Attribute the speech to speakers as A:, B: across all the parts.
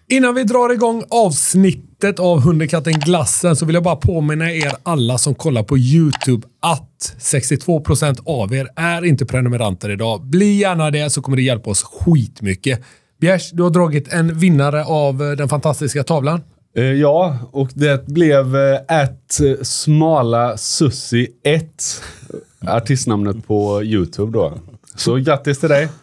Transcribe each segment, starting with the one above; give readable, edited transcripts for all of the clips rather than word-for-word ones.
A: Innan vi drar igång avsnittet av Hundekatten Glassen så vill jag bara påminna er alla som kollar på YouTube att 62% av er är inte prenumeranter idag. Bli gärna det så kommer det hjälpa oss skitmycket. Bjärs, du har dragit en vinnare av den fantastiska tavlan.
B: Ja, och det blev @smalasussi1 artistnamnet på YouTube då. Så grattis till dig.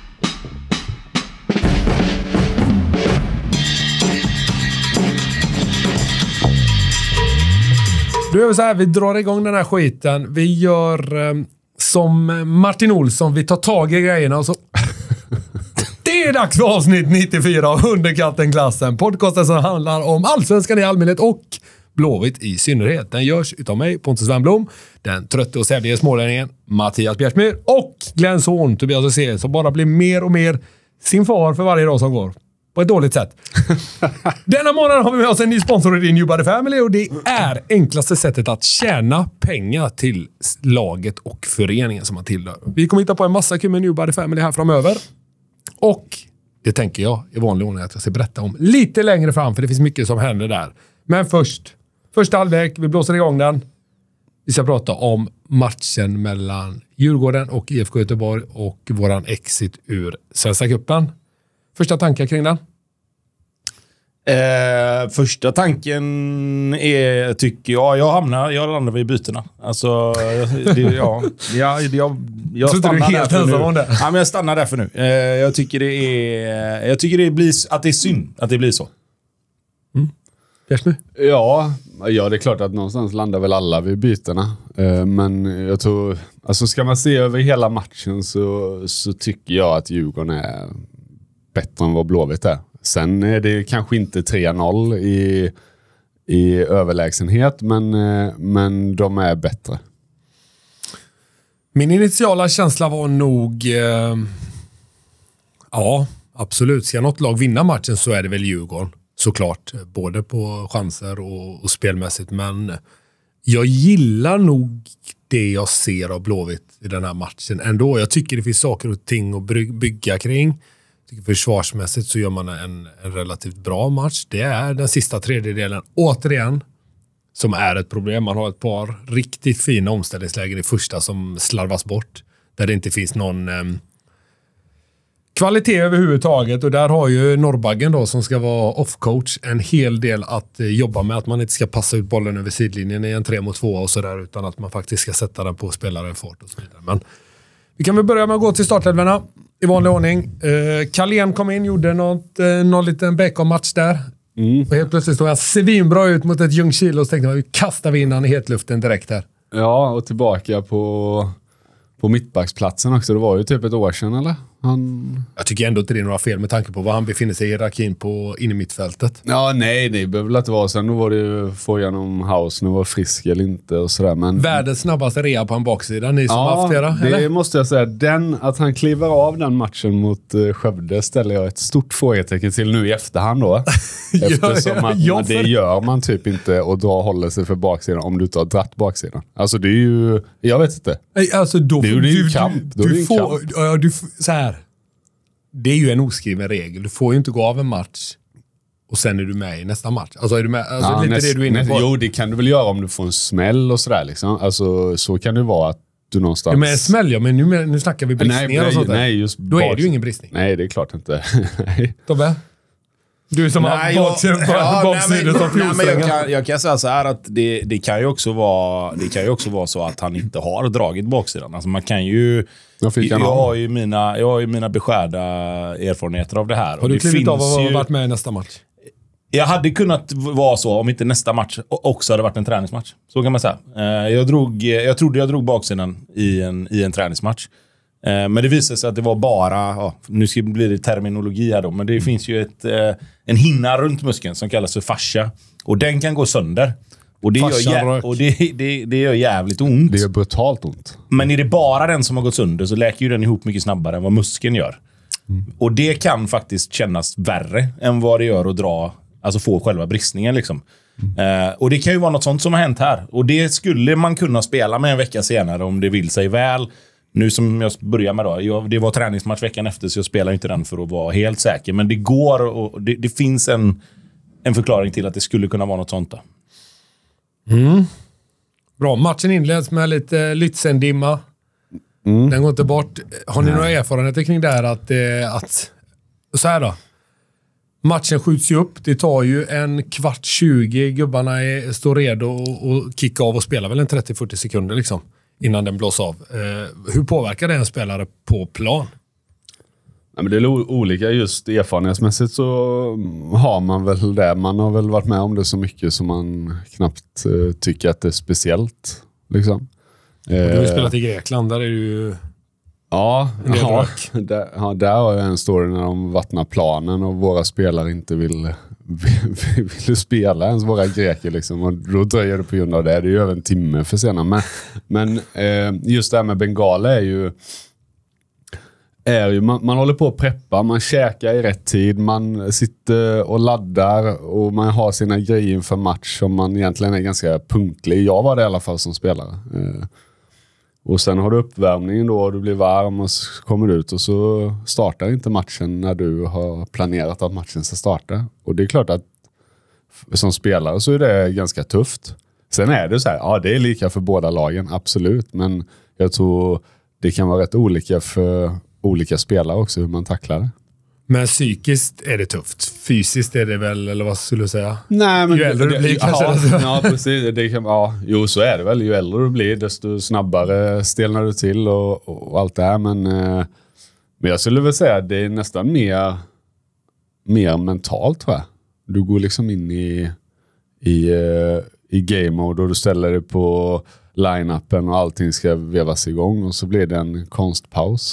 A: Då gör vi så här, vi drar igång den här skiten. Vi gör som Martin Olsson, vi tar tag i grejerna och så... Det är dags för avsnitt 94 av Hundekatten Glassen. Podcasten som handlar om allsvenskan i allmänhet och Blåvitt i synnerhet. Den görs utav mig, Pontus Wernbloom, den trötte och sävlige smålänningen Mattias Bjärsmyr och Glenn son Tobias Hysén, som bara blir mer och mer sin far för varje dag som går. På ett dåligt sätt. Denna månad har vi med oss en ny sponsor i New Body Family och det är enklaste sättet att tjäna pengar till laget och föreningen som man tillhör. Vi kommer hitta på en massa kul med New Body Family här framöver. Och det tänker jag i vanlig ordning att jag ska berätta om lite längre fram, för det finns mycket som händer där. Men första halvlek, vi blåser igång den. Vi ska prata om matchen mellan Djurgården och IFK Göteborg och våran exit ur Svenska Cupen. Första tankar kring den?
C: Första tanken är, tycker jag landar vid bytena. Alltså, jag stannar där för nu. Ja, men jag stannar där för nu. Jag tycker det blir att det är synd att det blir så.
B: Ja, det är klart att någonstans landar väl alla vid bytena. Men jag tror, alltså ska man se över hela matchen så tycker jag att Djurgården är bättre än vad Blåvitt är. Sen är det kanske inte 3-0 i överlägsenhet, men de är bättre.
A: Min initiala känsla var nog ja, absolut. Ska något lag vinna matchen så är det väl Djurgården. Såklart, både på chanser och spelmässigt. Men jag gillar nog det jag ser av Blåvitt i den här matchen ändå. Jag tycker det finns saker och ting att bygga kring. Försvarsmässigt så gör man en relativt bra match. Det är den sista tredjedelen återigen som är ett problem. Man har ett par riktigt fina omställningslägen i första som slarvas bort. Där det inte finns någon kvalitet överhuvudtaget. Och där har ju Norrbaggen då, som ska vara off-coach, en hel del att jobba med. Att man inte ska passa ut bollen över sidlinjen i en 3-mot-2 och sådär, utan att man faktiskt ska sätta den på spelaren fart och så vidare. Men vi kan väl börja med att gå till startelvorna i vanlig ordning. Carlén kom in, gjorde någon liten back-match där. Och helt plötsligt stod han svinbra ut mot ett Ljungskile och så tänkte man, vi kastar vi in han i hetluften direkt här.
B: Ja, och tillbaka på mittbacksplatsen också. Det var ju typ ett år sedan, eller?
A: Jag tycker ändå inte det är några fel med tanke på vad han befinner sig i hierarkin på inne i mittfältet.
B: Ja, nej, det behöver väl inte vara. Sen då var det ju frågan om House nu var frisk eller inte och sådär. Men
A: världens snabbaste rea på en baksida, ni som haft era,
B: det eller? Måste jag säga. Att han kliver av den matchen mot Skövde ställer jag ett stort frågetecken till nu i efterhand då. Eftersom att det gör man typ inte och då håller sig för baksidan om du inte har dratt baksidan. Alltså det är ju, jag vet inte.
A: Alltså då,
B: det är ju en kamp.
A: Så här. Det är ju en oskriven regel. Du får ju inte gå av en match och sen är du med i nästa match. Alltså är du med, alltså lite det du är inne på.
B: Jo, det kan du väl göra om du får en smäll och sådär liksom. Alltså så kan det vara att du någonstans...
A: Ja, men en smäll, ja, men nu snackar vi bristningar och sånt där.
B: Nej, just
A: då är det ju ingen bristning.
B: Nej, det är klart inte.
A: Tobbe? Du som har baksidor som fjolsträngar.
C: Jag kan säga så här att det kan ju också vara så att han inte har dragit baksidan. Alltså man kan ju... Jag har ju mina beskärda erfarenheter av det här.
A: Har du klivit av och varit med i nästa match?
C: Jag hade kunnat vara så om inte nästa match också hade varit en träningsmatch. Så kan man säga. Jag trodde jag drog baksidan i en träningsmatch. Men det visade sig att det var bara, nu ska det bli terminologi här då, men det finns ju en hinna runt muskeln som kallas för fascia. Och den kan gå sönder. Och det gör jävligt ont.
B: Det gör brutalt ont.
C: Men är det bara den som har gått sönder så läker ju den ihop mycket snabbare än vad muskeln gör. Och det kan faktiskt kännas värre än vad det gör att dra, alltså få själva bristningen liksom. Och det kan ju vara något sånt som har hänt här. Och det skulle man kunna spela med en vecka senare om det vill sig väl. Nu som jag börjar med då, det var träningsmatch veckan efter så jag spelar inte den för att vara helt säker. Men det går och det finns en förklaring till att det skulle kunna vara något sånt där.
A: Bra, matchen inleds med lite Lützendimma. Den går inte bort. Har ni några erfarenheter kring det här att så här då? Matchen skjuts ju upp. Det tar ju 15:20. Gubbarna står redo och kicka av och spelar väl en 30-40 sekunder liksom innan den blåser av. Hur påverkar det en spelare på plan?
B: Ja, men det är olika. Just erfarenhetsmässigt så har man väl det. Man har väl varit med om det så mycket som man knappt tycker att det är speciellt. Liksom.
A: Du har ju spelat i Grekland, där är det ju...
B: Ja, där har jag en story när de vattnar planen och våra spelare inte vill spela ens, våra greker liksom, och då dröjer det på grund av det. Det är ju över en timme för sena. Men just det här med bengaler är ju man håller på att preppa, man käkar i rätt tid, man sitter och laddar och man har sina grejer inför match som man egentligen är ganska punktlig. Jag var det i alla fall som spelare. Och sen har du uppvärmningen då och du blir varm och så kommer du ut och så startar inte matchen när du har planerat att matchen ska starta. Och det är klart att som spelare så är det ganska tufft. Sen är det så här, ja det är lika för båda lagen, absolut. Men jag tror det kan vara rätt olika för olika spelare också hur man tacklar det.
A: Men psykiskt är det tufft. Fysiskt är det väl, eller vad skulle du säga?
B: Nej, men
A: ju äldre du blir kanske.
B: Ja, precis. Jo, så är det väl. Ju äldre du blir, desto snabbare stelnar du till och allt det här. Men jag skulle väl säga att det är nästan mer mentalt, tror jag. Du går liksom in i game mode och du ställer dig på line-upen och allting ska vevas igång och så blir det en konstpaus.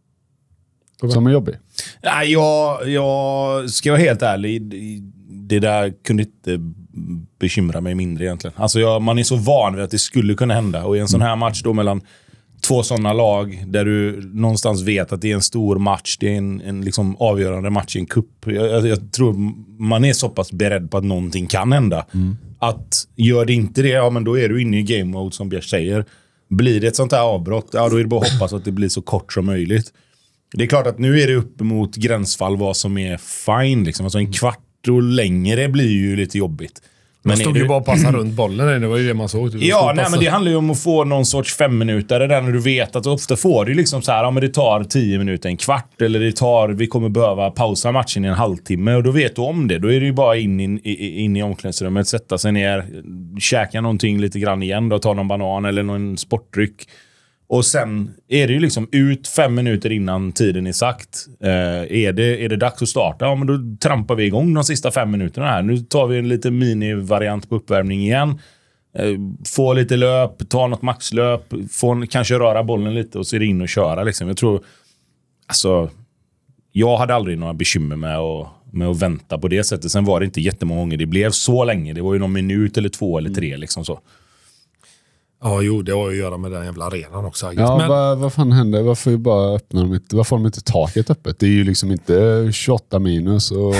B: Som är jobbig.
C: Ja, jag ska vara helt ärlig. Det där kunde inte bekymra mig mindre egentligen. Alltså man är så van vid att det skulle kunna hända. Och i en sån här match då mellan två sådana lag där du någonstans vet att det är en stor match, det är en liksom avgörande match i en cup. Jag tror man är så pass beredd på att någonting kan hända. Att gör det inte det, ja men då är du inne i game mode som Björn säger. Blir det ett sånt här avbrott, ja då är det bara att hoppas att det blir så kort som möjligt. Det är klart att nu är det uppemot gränsfall vad som är fine. Liksom. Alltså en kvart och längre blir ju lite jobbigt.
A: Man stod ju bara och passade runt bollen. Det var ju det man såg.
C: Ja, nej, men det handlar ju om att få någon sorts 5 minuter. Där när du vet att ofta får du liksom så här, ja men det tar 10 minuter, en kvart. Eller vi kommer behöva pausa matchen i en halvtimme. Och då vet du om det. Då är det ju bara in i omklädningsrummet, sätta sig ner, käka någonting lite grann igen. Då ta någon banan eller någon sportdryck. Och sen är det ju liksom ut 5 minuter innan tiden är sagt. Är det dags att starta? Ja, men då trampar vi igång de sista 5 minuterna här. Nu tar vi en lite mini-variant på uppvärmning igen. Få lite löp, ta något maxlöp. Kanske röra bollen lite och så är det in och köra. Liksom. Jag tror, alltså, jag hade aldrig några bekymmer med att vänta på det sättet. Sen var det inte jättemånga gånger det blev så länge. Det var ju någon minut eller 2 eller 3 liksom så.
A: Ja, jo, det har att göra med den jävla arenan också.
B: Ja, men vad fan händer? Varför bara öppnar de inte? Varför har de inte taket öppet? Det är ju liksom inte 28 minus. Och...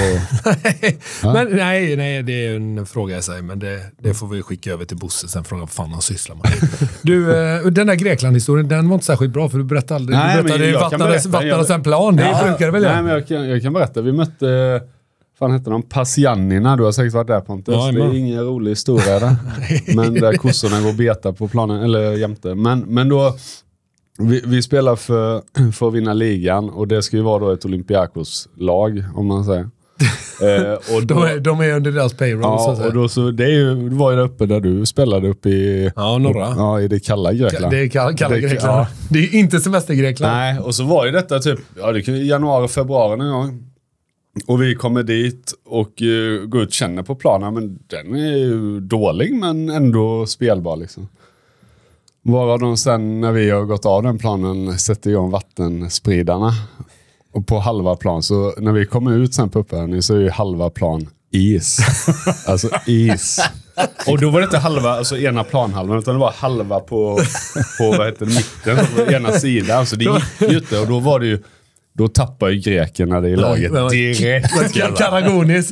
A: men nej, det är en fråga i sig. Men det får vi skicka över till Bosse sen. Fråga vad fan han sysslar med. Du, den där Grekland-historien, den var inte särskilt bra. För du berättade aldrig. Det vattnades en plan. Det brukar det väl göra.
B: Nej, men jag kan berätta. Vi mötte... Fan heter de? Pasianina, du har säkert varit där, Pontus. Ja, det är ingen rolig historia där. Men där kossorna går beta på planen, eller jämte. Men då, vi spelar för att vinna ligan och det ska ju vara då ett Olympiakos-lag, om man säger. Och då,
A: de är under deras payroll.
B: Ja, så och då så, det var ju där uppe där du spelade uppe i...
A: Ja, norra.
B: Ja, i det kalla Grekland.
A: Det är kalla Grekland. Ja. Det är inte semester-Grekland.
B: Nej, och så var ju detta typ, det är januari, februari någon gång. Och vi kommer dit och går ut och känner på planen. Men den är ju dålig men ändå spelbar liksom. Varav de sen när vi har gått av den planen sätter igång vattenspridarna. Och på halva plan, så när vi kommer ut sen på uppvärmning så är ju halva plan is. Alltså is. Och då var det inte halva, alltså ena planhalvan, utan det var halva på vad heter det, mitten, på ena sidan. Så det gick ju inte, och då var det ju, då tappar ju grekerna det i laget direkt.
A: Karagonis.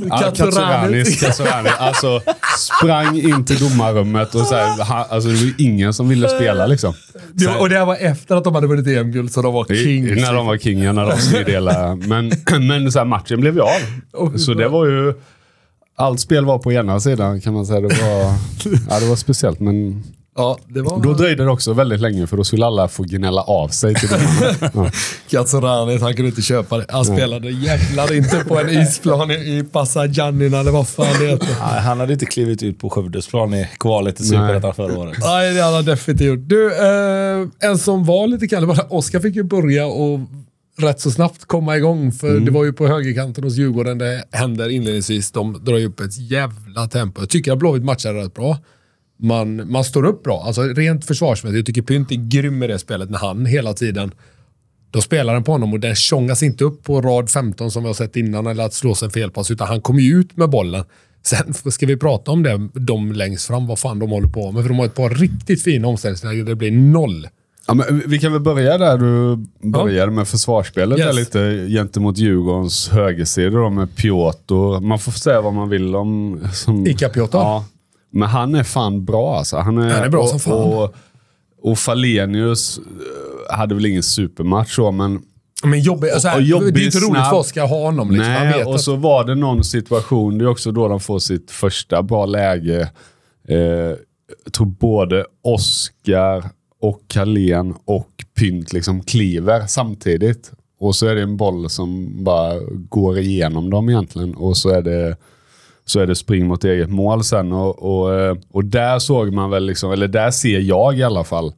B: Alltså sprang in till domarrummet och så här, alltså det var ingen som ville spela liksom.
A: Och det här var efter att de hade vunnit EM-guld, så de var king.
B: När de var kingar, när de styrde hela. Men så här, matchen blev ju av. Så det var ju... Allt spel var på ena sidan, kan man säga. Det var speciellt, men...
A: Ja, det var...
B: Då dröjde det också väldigt länge, för då skulle alla få gnälla av sig till det. Ja.
A: Katsoranis, han kunde inte köpa det. Han spelade jävlar inte på en isplan i Passagiannina, eller vad fan det heter.
C: Nej, han hade inte klivit ut på Skövdesplan i kvalet i Superettan förra året.
A: Nej, det hade han definitivt gjort. Du, en som var lite kall, Oskar fick ju börja och rätt så snabbt komma igång, för det var ju på högerkanten hos Djurgården det händer inledningsvis. De drar ju upp ett jävla tempo. Jag tycker att Blåvitt matchade rätt bra. Man står upp bra. Alltså rent försvarsmässigt. Jag tycker Pynt är grym med det spelet när han hela tiden då spelar den på honom och den tjongas inte upp på rad 15 som vi har sett innan eller att slå sig en felpass, utan han kommer ju ut med bollen. Sen ska vi prata om det, de längst fram, vad fan de håller på med, för de har ett par riktigt fina omställningar. Det blir 0.
B: Ja, men vi kan väl börja där du börjar med försvarsspelet där lite gentemot Djurgårdens högersida då med Piotr. Man får säga vad man vill om
A: Ika Piotr.
B: Ja, men han är fan bra alltså. Han är
A: bra som fan.
B: Och Falenius hade väl ingen supermatch så, men
A: jobbig, alltså här,
B: jobbig,
A: det är inte roligt för oss ska ha honom liksom.
B: Nej, och så var det någon situation, det är också då de får sitt första bra läge. Jag tror både Oskar och Carlén och Pynt liksom kliver samtidigt. Och så är det en boll som bara går igenom dem egentligen. Och så är det spring mot eget mål sen. Och där såg man väl liksom, eller där ser jag i alla fall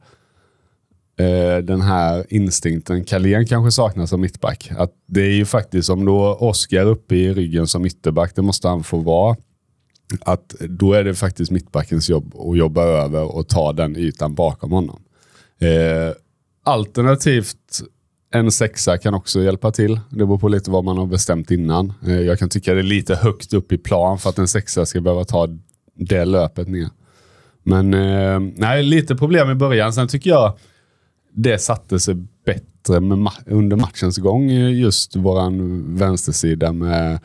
B: den här instinkten. Carlén kanske saknas som mittback. Att det är ju faktiskt, om då Oskar uppe i ryggen som ytterback, det måste han få vara. Att då är det faktiskt mittbackens jobb att jobba över och ta den ytan bakom honom. Alternativt en sexa kan också hjälpa till. Det beror på lite vad man har bestämt innan. Jag kan tycka det är lite högt upp i plan för att en sexa ska behöva ta det löpet ner. Men nej, lite problem i början. Sen tycker jag det satte sig bättre under matchens gång, just våran vänstersida med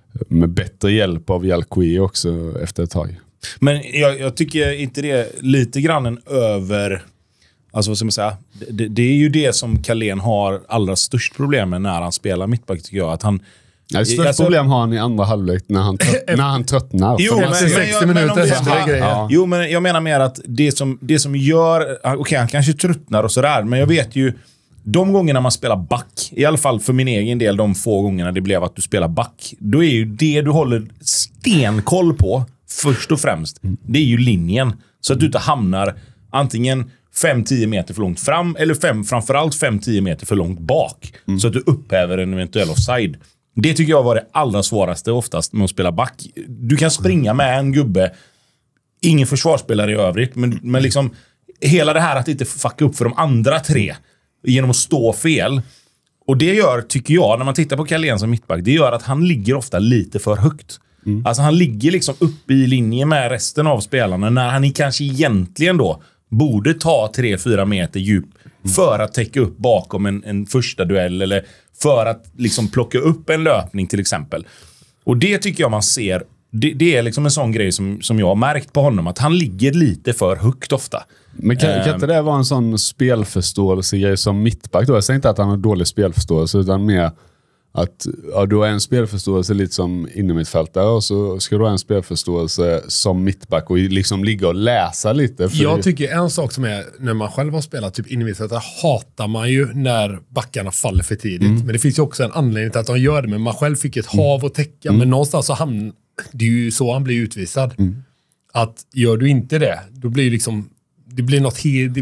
B: bättre hjälp av Jalkui också efter ett tag.
C: Men jag tycker inte det är lite grann en över... Alltså vad ska man säga? Det är ju det som Carlén har allra störst problem med när han spelar mittback, tycker jag. Att han...
B: Störst problem har han i andra halvlek när han tröttnar.
A: Jo, men 60 minuter händer det grejer.
C: Jo, men jag menar mer att det som gör... Okej, han kanske tröttnar och sådär, men jag vet ju de gångerna man spelar back, i alla fall för min egen del, de få gångerna det blev att du spelar back, då är ju det du håller stenkoll på först och främst, det är ju linjen. Så att du inte hamnar antingen 5-10 meter för långt fram eller framförallt 5-10 meter för långt bak. Så att du upphäver en eventuell offside. Det tycker jag var det allra svåraste oftast med att spela back. Du kan springa med en gubbe, ingen försvarsspelare i övrigt, men liksom hela det här att inte fucka upp för de andra tre genom att stå fel. Och det gör, tycker jag, när man tittar på Carlén som mittback, det gör att han ligger ofta lite för högt. Alltså han ligger liksom uppe i linje med resten av spelarna när han kanske egentligen då borde ta 3-4 meter djup för att täcka upp bakom en första duell eller för att liksom plocka upp en löpning till exempel. Och det tycker jag man ser, det är liksom en sån grej som jag har märkt på honom, att han ligger lite för högt ofta.
B: Men kan inte det vara en sån spelförståelse som mittback då? Jag säger inte att han har dålig spelförståelse, utan mer att du har en spelförståelse lite som innermittfältare och så ska du ha en spelförståelse som mittback och liksom ligga och läsa lite.
A: Jag tycker en sak som är, när man själv har spelat typ innermittfältare, hatar man ju när backarna faller för tidigt. Men det finns ju också en anledning till att de gör det, men man själv fick ett hav att täcka, men någonstans så det är ju så han blir utvisad. Att gör du inte det, då blir liksom det blir något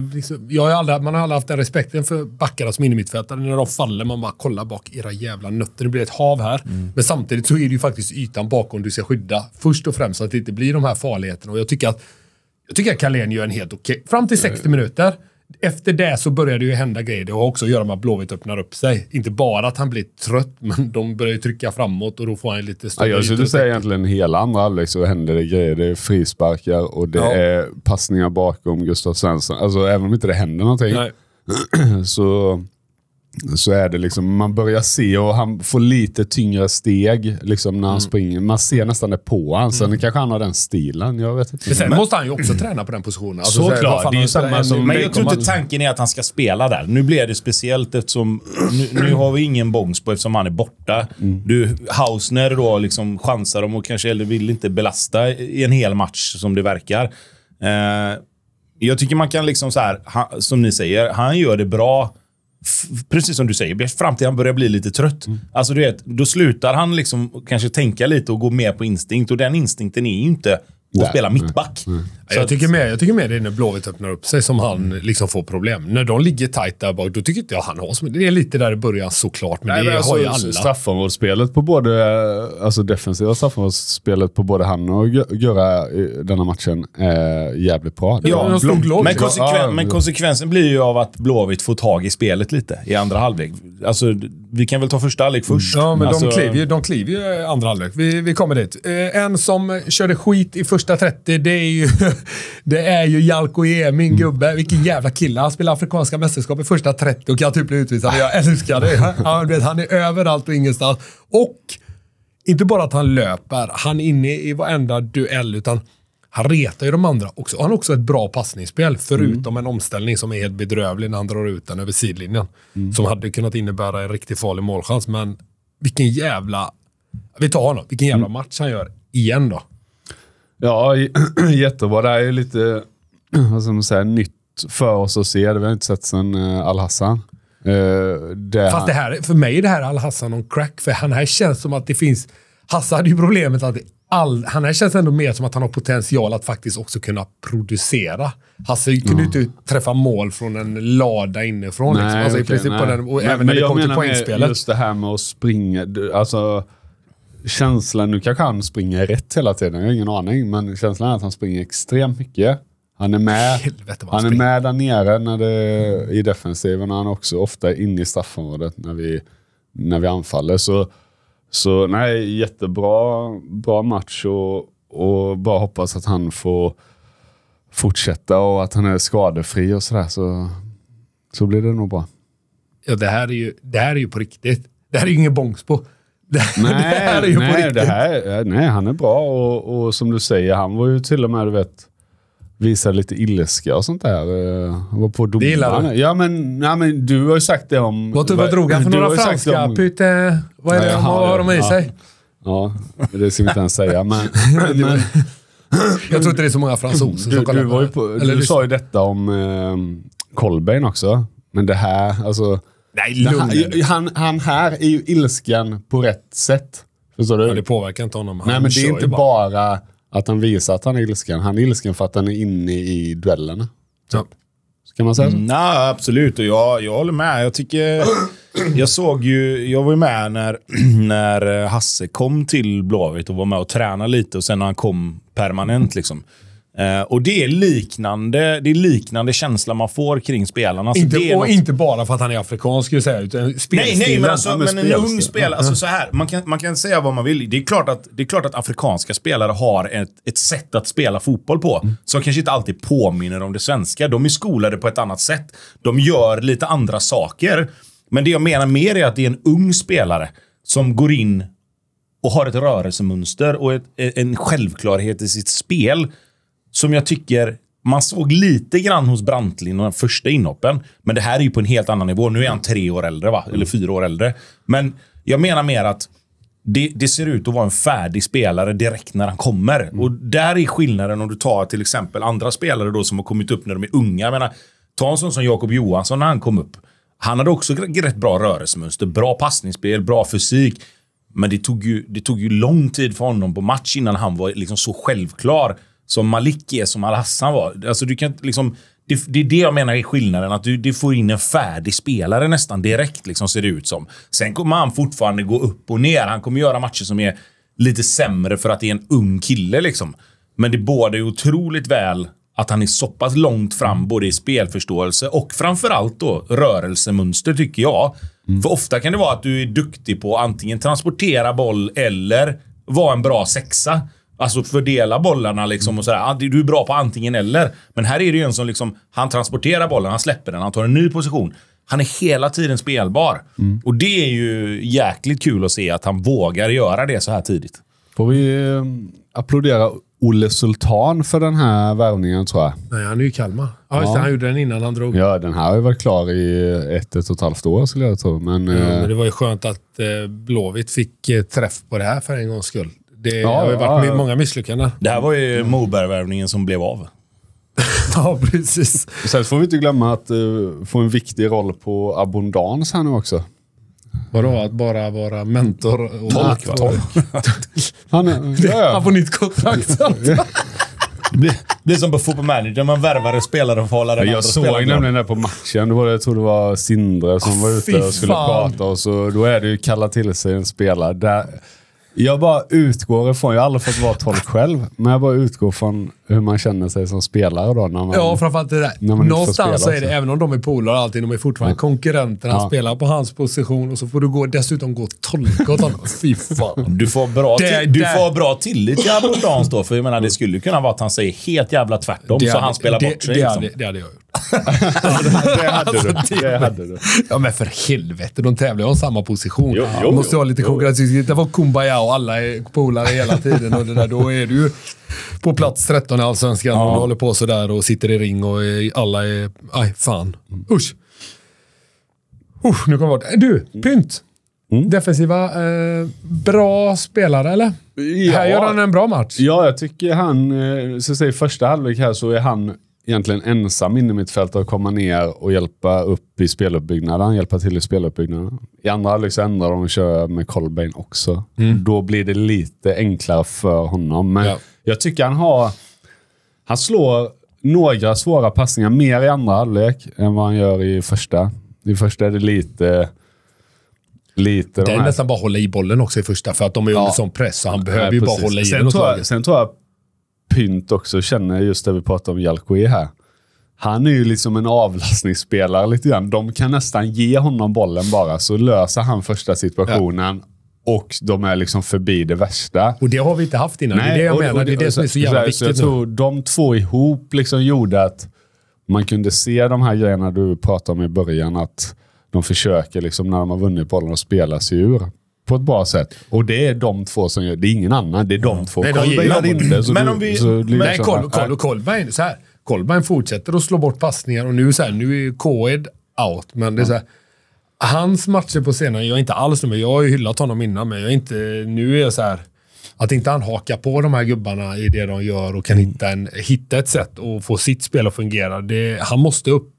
A: man har aldrig haft den respekten för backarna som innermittfältare. När de faller, man bara kollar bak, era jävla nötter, det blir ett hav här. Men samtidigt så är det ju faktiskt ytan bakom du ska skydda. Först och främst så att det inte blir de här farligheterna. Och jag tycker att Carlén gör en helt okej. Fram till 60 minuter. Efter det så börjar det ju hända grejer. Det har också att göra med att Blåvitt öppnar upp sig. Inte bara att han blir trött, men de börjar ju trycka framåt och då får han lite större.
B: Jag skulle säga egentligen hela andra halvlek så händer det grejer. Det är frisparkar och det är passningar bakom Gustav Svensson. Alltså även om inte det händer någonting. så är det liksom, man börjar se och han får lite tyngre steg liksom när han springer. Man ser nästan det på han. Sen kanske han har den stilen, jag vet inte.
A: Men sen måste han ju också träna på den positionen. Alltså,
C: såklart, det är ju samma som... Men jag tror inte
A: man...
C: tanken är att han ska spela där. Nu blir det speciellt eftersom... Nu har vi ingen Bångsbo eftersom han är borta. Hausner då liksom chansar dem och kanske eller vill inte belasta i en hel match som det verkar. Jag tycker man kan liksom så här, som ni säger, han gör det bra. Precis som du säger, fram till han börjar bli lite trött. Alltså du vet, då slutar han liksom kanske tänka lite och gå mer på instinkt. Och den instinkten är ju inte att spela mittback.
A: Så jag tycker mer det är när Blåvitt öppnar upp sig som han liksom får problem. När de ligger tajt där bak, då tycker inte jag han har som... Det är lite där i början såklart, men det har ju alla.
B: Straffområdesspelet på både, alltså defensiva straffområdesspelet på både han och göra denna matchen är jävligt bra.
C: Ja, men konsekvensen blir ju av att Blåvitt får tag i spelet lite i andra halvlek. Alltså, vi kan väl ta första halvlek först.
A: Ja, men
C: alltså...
A: de kliver ju andra halvlek. Vi kommer dit. En som körde skit i första 30, det är ju Jalko E, min gubbe. Vilken jävla kille. Han spelar afrikanska mästerskap i första 30 och kan typ bli utvisad. Jag älskar det. Han är överallt och ingenstans. Och inte bara att han löper, han är inne i varenda duell, utan han retar ju de andra också. Han har också ett bra passningsspel, förutom en omställning som är helt bedrövlig när han drar ut den över sidlinjen. Som hade kunnat innebära en riktigt farlig målchans. Men vilken jävla... Vi tar honom. Vilken jävla match han gör igen då.
B: Ja, jättebra. Det är ju lite vad ska man säga, nytt för oss att se. Det vi har inte sett sedan Al-Hassan.
A: Fast det här, för mig är det här Al-Hassan någon crack. För han här känns som att det finns... Hassan hade ju problemet att han här känns ändå mer som att han har potential att faktiskt också kunna producera. Hasse kunde ju inte träffa mål från en lada inifrån.
B: Nej,
A: liksom. Alltså, i princip på den, och även när det kom till poängspelet.
B: Just det här med att springa... Alltså... Känslan, nu kanske han springer rätt hela tiden, jag har ingen aning, men känslan är att han springer extremt mycket. Han är med där nere när det, i defensiven, och han är också ofta inne i straffområdet när vi anfaller. Så nej, bra match och bara hoppas att han får fortsätta och att han är skadefri och sådär, så blir det nog bra.
A: Ja, det här är ju på riktigt. Det här är ju ingen Bångsbo.
B: Nej, han är bra och som du säger, han var ju till och med, du vet, visa lite ilska och sånt där. Han var på domaren. Ja, men du har ju sagt det om...
A: Vad drog han för några franska? Pytte, vad är det? Vad har de i sig?
B: Ja, det ska vi inte ens säga. Men
A: jag tror inte det är så många fransoser som kollar.
B: Du sa ju detta om Kolbeinn också. Men det här, alltså...
A: Nej,
B: han här är ju ilskan på rätt sätt. Förstår du?
A: Ja, det påverkar inte honom.
B: Nej, men det är inte bara att han visar att han är ilskan. Han är ilskan för att han är inne i duellerna.
A: Ja.
B: Kan man säga så?
C: Nej, absolut. Och jag håller med. Jag tycker... Jag var ju med när Hasse kom till Blåvitt och var med och tränade lite, och sen när han kom permanent liksom. Och det är liknande känsla man får kring spelarna.
A: Inte bara för att han är afrikansk, skulle jag säga, utan
C: nej, men en ung spelare, alltså så här, man kan säga vad man vill. Det är klart att afrikanska spelare har ett sätt att spela fotboll på som kanske inte alltid påminner om det svenska. De är skolade på ett annat sätt. De gör lite andra saker. Men det jag menar mer är att det är en ung spelare som går in och har ett rörelsemönster och en självklarhet i sitt spel som jag tycker man såg lite grann hos Brantlin och den första inhoppen. Men det här är ju på en helt annan nivå. Nu är han 3 år äldre, va? Eller 4 år äldre. Men jag menar mer att det ser ut att vara en färdig spelare direkt när han kommer. Och där är skillnaden om du tar till exempel andra spelare då som har kommit upp när de är unga. Jag menar, ta en sån som Jakob Johansson när han kom upp. Han hade också rätt bra rörelsemönster, bra passningsspel, bra fysik. Men det tog ju lång tid för honom på match innan han var liksom så självklar som Malik är, som Al-Hassan var. Alltså du kan liksom, det är det jag menar är skillnaden, att du får in en färdig spelare nästan direkt liksom, ser det ut som. Sen kommer han fortfarande gå upp och ner. Han kommer göra matcher som är lite sämre för att det är en ung kille liksom. Men det båda är otroligt väl att han är så pass långt fram både i spelförståelse och framförallt då rörelsemönster, tycker jag. För ofta kan det vara att du är duktig på antingen transportera boll eller vara en bra sexa. Alltså fördela bollarna liksom och sådär. Du är bra på antingen eller. Men här är det ju en som liksom, han transporterar bollen, han släpper den, han tar en ny position. Han är hela tiden spelbar. Och det är ju jäkligt kul att se att han vågar göra det så här tidigt.
B: Får vi applådera Olle Sultan för den här värvningen, tror jag.
A: Nej, han är ju Kalmar. Ja, just det, han gjorde den innan han drog.
B: Ja, den här har ju varit klar i 1,5 år, skulle jag tro. Men
A: det var ju skönt att Blåvitt fick träff på det här för en gångs skull. Det har ju varit många misslyckanden.
C: Det här var ju Moberg-värvningen som blev av.
A: Ja, precis.
B: Sen får vi inte glömma att få en viktig roll på Abundans här nu också.
A: Vadå? Att bara vara mentor och tolk.
B: Han
A: får nytt kontrakt.
C: Det blir som på Football Manager. Man värvar en spelare och får hålla den.
B: Jag såg nämligen det på matchen. Jag tror det var Sindre som var ute och skulle prata. Och så, då är det ju kalla till sig en spelare. Där jag bara utgår ifrån, jag har aldrig fått vara tolk själv, men jag bara utgår från hur man känner sig som spelare då. När man,
A: ja, framförallt det där. Någonstans så är det, även om de är polare alltid, de är fortfarande konkurrenter. Han spelar på hans position och så får du dessutom gå och tolka åt honom. Fy fan.
C: Du får bra tillit till Abundans då, för jag menar, det skulle kunna vara att han säger helt jävla tvärtom, så han spelar bort sig.
A: Det hade jag gjort.
B: Det hade du.
A: Ja, men för helvete, de tävlar om samma position.
C: Jo,
A: måste ha lite konkurrens. Det var Kumbaya och alla är polare hela tiden. Och det där, då är du på plats 13 i Allsvenskan och håller på sådär och sitter i ring och alla är... Aj, fan. Usch. Nu kommer jag bort. Du, Pynt. Defensiva, bra spelare, eller?
B: Ja.
A: Här gör han en bra match.
B: Ja, jag tycker han, så att säga, i första halvlek här så är han egentligen ensam inne i mitt fält att komma ner och hjälpa upp i speluppbyggnaden, hjälpa till i speluppbyggnaden. I andra halvlek så ändrar de och kör med Kolbeinn också. Då blir det lite enklare för honom. Men jag tycker han slår några svåra passningar mer i andra halvlek än vad han gör i första. I första är det lite
A: det är nästan bara hålla i bollen också i första, för att de är under sån press, så han behöver ju bara hålla i den.
B: Sen tror jag Pynt också känner just det vi pratar om Jalkoué här. Han är ju liksom en avlastningsspelare lite grann. De kan nästan ge honom bollen bara, så löser han första situationen och de är liksom förbi det värsta.
A: Och det har vi inte haft innan. Nej, det är det jag menar. Det är det som är så jävla viktigt. Så
B: jag tror de två ihop liksom gjorde att man kunde se de här grejerna du pratade om i början, att de försöker liksom när de har vunnit bollen och spela sig ur på ett bra sätt. Och det är de två som gör, det är ingen annan, det är de två.
A: Kolbeinn fortsätter att slå bort passningar och nu är Koed out, men det är så här, hans matcher på scenen, jag är inte alls med, jag har ju hyllat honom innan, men jag är inte, nu är jag så här, att inte han hakar på de här gubbarna i det de gör och kan hitta ett sätt och få sitt spel att fungera. Han måste upp.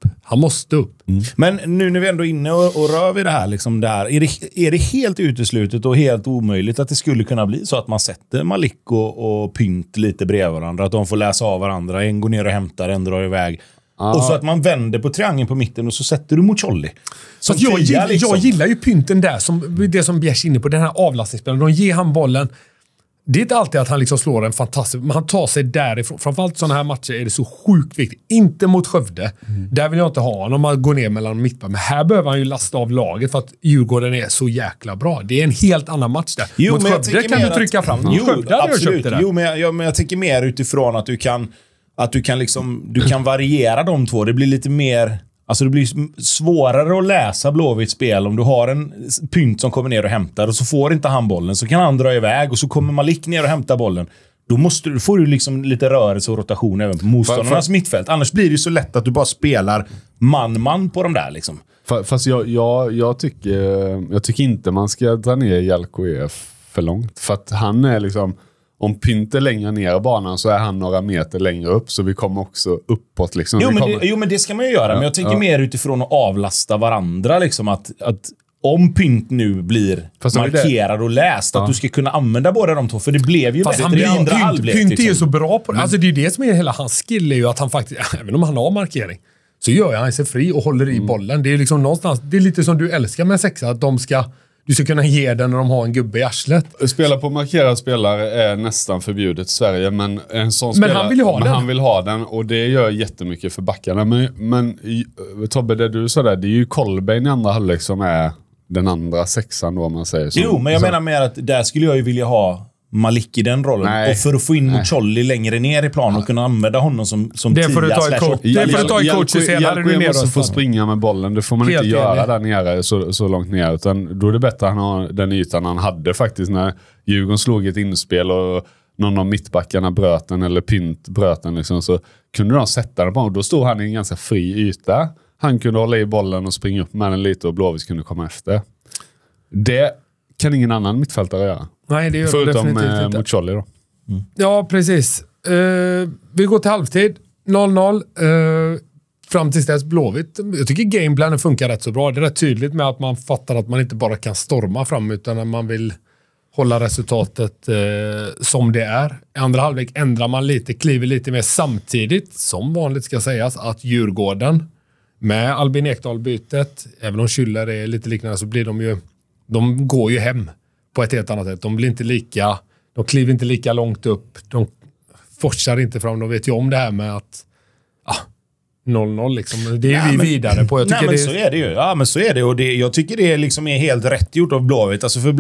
C: Men nu när vi ändå är inne och rör vid det här, liksom är det helt uteslutet och helt omöjligt att det skulle kunna bli så att man sätter Malik och Pynt lite bredvid varandra, att de får läsa av varandra, en går ner och hämtar, en drar iväg. Och så att man vänder på triangeln på mitten och så sätter du Mucolli.
A: Så jag gillar ju Pynten där, det som Bjärs inne på, den här avlastningsspelen. De ger han bollen. Det är inte alltid att han liksom slår en fantastisk... Men han tar sig därifrån. Framförallt sådana här matcher är det så sjukt viktigt. Inte mot Skövde. Där vill jag inte ha honom att gå ner mellan mittback. Men här behöver han ju lasta av laget för att Djurgården är så jäkla bra. Det är en helt annan match där. Mot Skövde kan du trycka fram. Skövde hade jag köpt det där.
C: Jo, men jag tycker mer utifrån att du kan variera de två. Det blir lite mer... Alltså det blir svårare att läsa Blåvitts spel om du har en Pynt som kommer ner och hämtar och så får inte han bollen, så kan han dra iväg och så kommer Malik ner och hämtar bollen. Då får du liksom lite rörelse och rotation även på motståndarnas mittfält. Annars blir det ju så lätt att du bara spelar man på de där liksom.
B: Fast jag tycker inte man ska dra ner Jalkoué för långt. För att han är liksom... Om Pynt är längre ner i banan så är han några meter längre upp, så vi kommer också uppåt liksom.
C: Jo, men det ska man ju göra. Men jag tänker mer utifrån att avlasta varandra liksom, att om Pynt nu blir markerad och läst, att du ska kunna använda båda de två, för det blev ju bättre i andra halvlek.
A: Pynt
C: liksom.
A: är ju så bra på det. Alltså det är ju det som är hela hans skill, är ju att han faktiskt, även om han har markering, så gör han sig fri och håller i bollen. Det är liksom någonstans, det är lite som du älskar med sexa, att du ska kunna ge den när de har en gubbe i arslet.
B: Spela på markerad spelare är nästan förbjudet i Sverige, men en sån spelare,
A: han vill ju ha den.
B: Han vill ha den, och det gör jättemycket för backarna. Men Tobbe, det du sa där, det är ju Kolbeinn i andra halvlek som är den andra sexan då, om man säger så.
C: Jo, men jag menar mer att där skulle jag ju vilja ha Malik i den rollen.
B: Nej.
C: Och för att få in Mucolli längre ner i planen och kunna använda honom som
A: Det får du ta i
C: 10/8.
A: coach. Det får du ta i coachsystem.
B: Hjalkén måste få springa med bollen. Det får man
A: Helt
B: inte göra
A: enig.
B: där nere så långt ner. Utan då är det bättre att han har den ytan han hade faktiskt när Djurgården slog ett inspel och någon av mittbackarna bröt den eller Pynt bröt den liksom, så kunde de sätta den på honom. Då stod han i en ganska fri yta. Han kunde hålla i bollen och springa upp med den lite och Blåvitt kunde komma efter. Det kan ingen annan mittfältare göra.
A: Nej, det gör
B: förutom
A: definitivt inte.
B: Mucolli då.
A: Ja, precis. Vi går till halvtid. 0-0. Fram tills dess Blåvitt. Jag tycker gameplanen funkar rätt så bra. Det är rätt tydligt med att man fattar att man inte bara kan storma fram utan att man vill hålla resultatet som det är. I andra halvlek ändrar man lite, kliver lite mer samtidigt, som vanligt ska sägas, att Djurgården med Albin Ekdal-bytet, även om Schüller är lite liknande, så blir de går ju hem på ett helt annat sätt. De kliver inte lika långt upp. De forsar inte fram. De vet ju om det här med att 0-0 liksom. Det är vi vidare på. Jag tycker
C: så är det ju. Ja, men så är det. Och jag tycker det liksom är helt rätt gjort av Blåvitt. Alltså för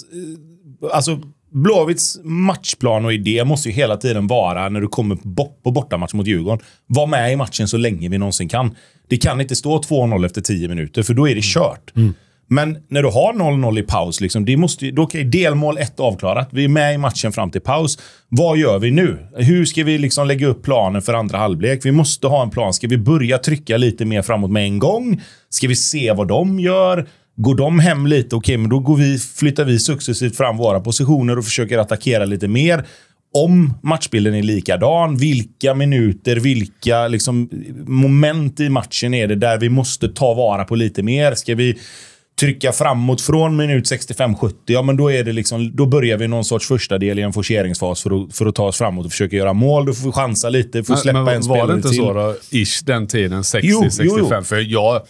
C: Blåvitts matchplan och idé måste ju hela tiden vara, när du kommer på bortamatch mot Djurgården, var med i matchen så länge vi någonsin kan. Det kan inte stå 2-0 efter 10 minuter, för då är det kört. Men när du har 0-0 i paus, liksom, då kan delmål 1 avklarat. Vi är med i matchen fram till paus. Vad gör vi nu? Hur ska vi liksom lägga upp planen för andra halvlek? Vi måste ha en plan. Ska vi börja trycka lite mer framåt med en gång? Ska vi se vad de gör? Går de hem lite? Okej, men då flyttar vi successivt fram våra positioner och försöker attackera lite mer. Om matchbilden är likadan, vilka minuter, vilka liksom moment i matchen är det där vi måste ta vara på lite mer? Ska vi trycka framåt från minut 65-70, ja men då är det liksom, då börjar vi någon sorts första del i en forceringsfas för att ta oss framåt och försöka göra mål. Då får vi chansa lite, får släppa en spelare till.
B: Var det inte så då, ish den tiden, 60-65? För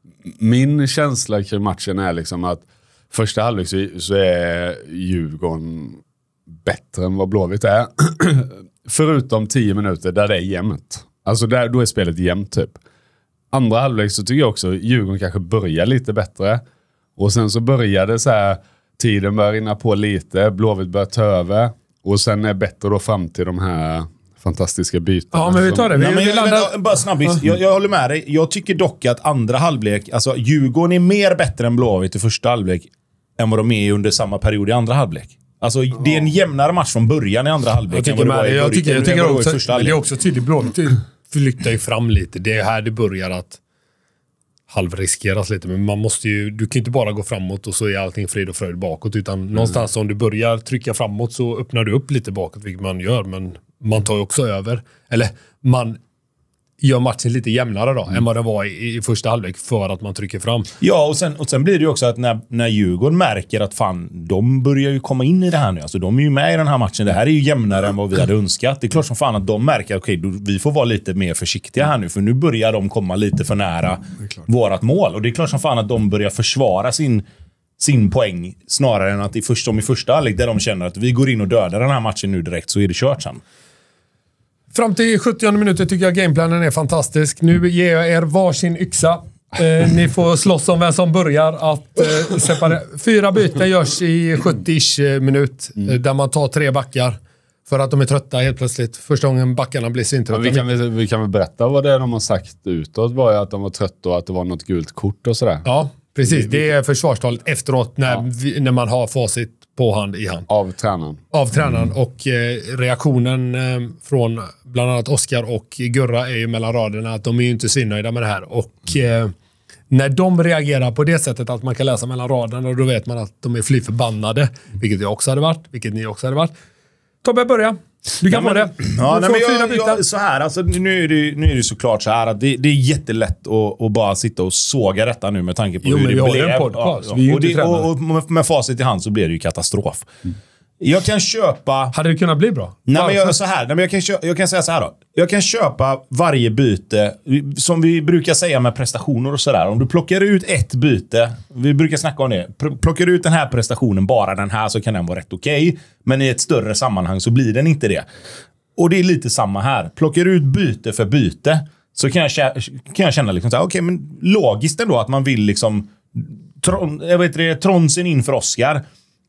B: min känsla kring matchen är liksom att första halvlek så är Djurgården bättre än vad Blåvitt är. Förutom 10 minuter där det är jämnt. Alltså då är spelet jämnt typ. Andra halvlek så tycker jag också Djurgården kanske börjar lite bättre. Och sen så började så här, tiden börjar rinna på lite, Blåvitt börjar ta över. Och sen är bättre då fram till de här fantastiska byten.
A: Ja, men vi tar det.
C: Bara snabbis. Jag håller med dig. Jag tycker dock att andra halvlek, alltså Djurgården är mer bättre än Blåvitt i första halvlek än vad de är under samma period i andra halvlek. Alltså det är en jämnare match från början i andra halvlek.
A: Jag tycker också, men det är också tydligt. Blåvitt flyttar ju fram lite. Det är här det börjar att halvriskeras lite. Men man måste ju, du kan inte bara gå framåt och så är allting frid och fröjd bakåt. Utan någonstans om du börjar trycka framåt så öppnar du upp lite bakåt, vilket man gör. Men man tar ju också över. Eller man gör matchen lite jämnare då än vad det var i första halvlek för att man trycker fram.
C: Ja, och sen blir det ju också att när Djurgården märker att fan, de börjar ju komma in i det här nu. Alltså de är ju med i den här matchen. Det här är ju jämnare än vad vi hade önskat. Det är klart som fan att de märker okej, vi får vara lite mer försiktiga här nu, för nu börjar de komma lite för nära vårat mål. Och det är klart som fan att de börjar försvara sin poäng snarare än att i första halvlek där de känner att vi går in och dödar den här matchen nu direkt, så är det kört sen.
A: Fram till 70 minuter tycker jag gameplanen är fantastisk. Nu ger jag er varsin yxa. Ni får slåss om vem som börjar att separera. 4 byten görs i 70-ish minut. Där man tar 3 backar. För att de är trötta helt plötsligt. Första gången backarna blir sintrötta.
B: Vi kan väl berätta vad det är de har sagt utåt. Var ju att de var trötta och att det var något gult kort och sådär.
A: Ja, precis. Det är försvarstalet efteråt när man har facit på hand i hand.
B: Av tränaren. Och reaktionen från bland annat Oskar och Gurra är ju mellan raderna att de är ju inte svinnöjda med det här. Och när de reagerar på det sättet att man kan läsa mellan raderna, då vet man att de är fly förbannade. Vilket jag också hade varit. Vilket ni också hade varit. Tobbe, börja. Du kan få det.
C: Ja, så här, alltså, nu är det såklart så här att det är jättelätt att bara sitta och såga detta nu med tanke på hur det blev. Vi har en podcast. Och med facit i hand så blir det ju katastrof. Jag kan köpa...
A: Hade det kunnat bli bra?
C: Jag kan säga så här då. Jag kan köpa varje byte, som vi brukar säga med prestationer och sådär. Om du plockar ut ett byte, vi brukar snacka om det. Plockar ut den här prestationen, bara den här, så kan den vara rätt okej. Men i ett större sammanhang så blir den inte det. Och det är lite samma här. Plockar ut byte för byte, så kan jag känna liksom så här, okej, men logiskt ändå att man vill liksom tronsen in för Oskar.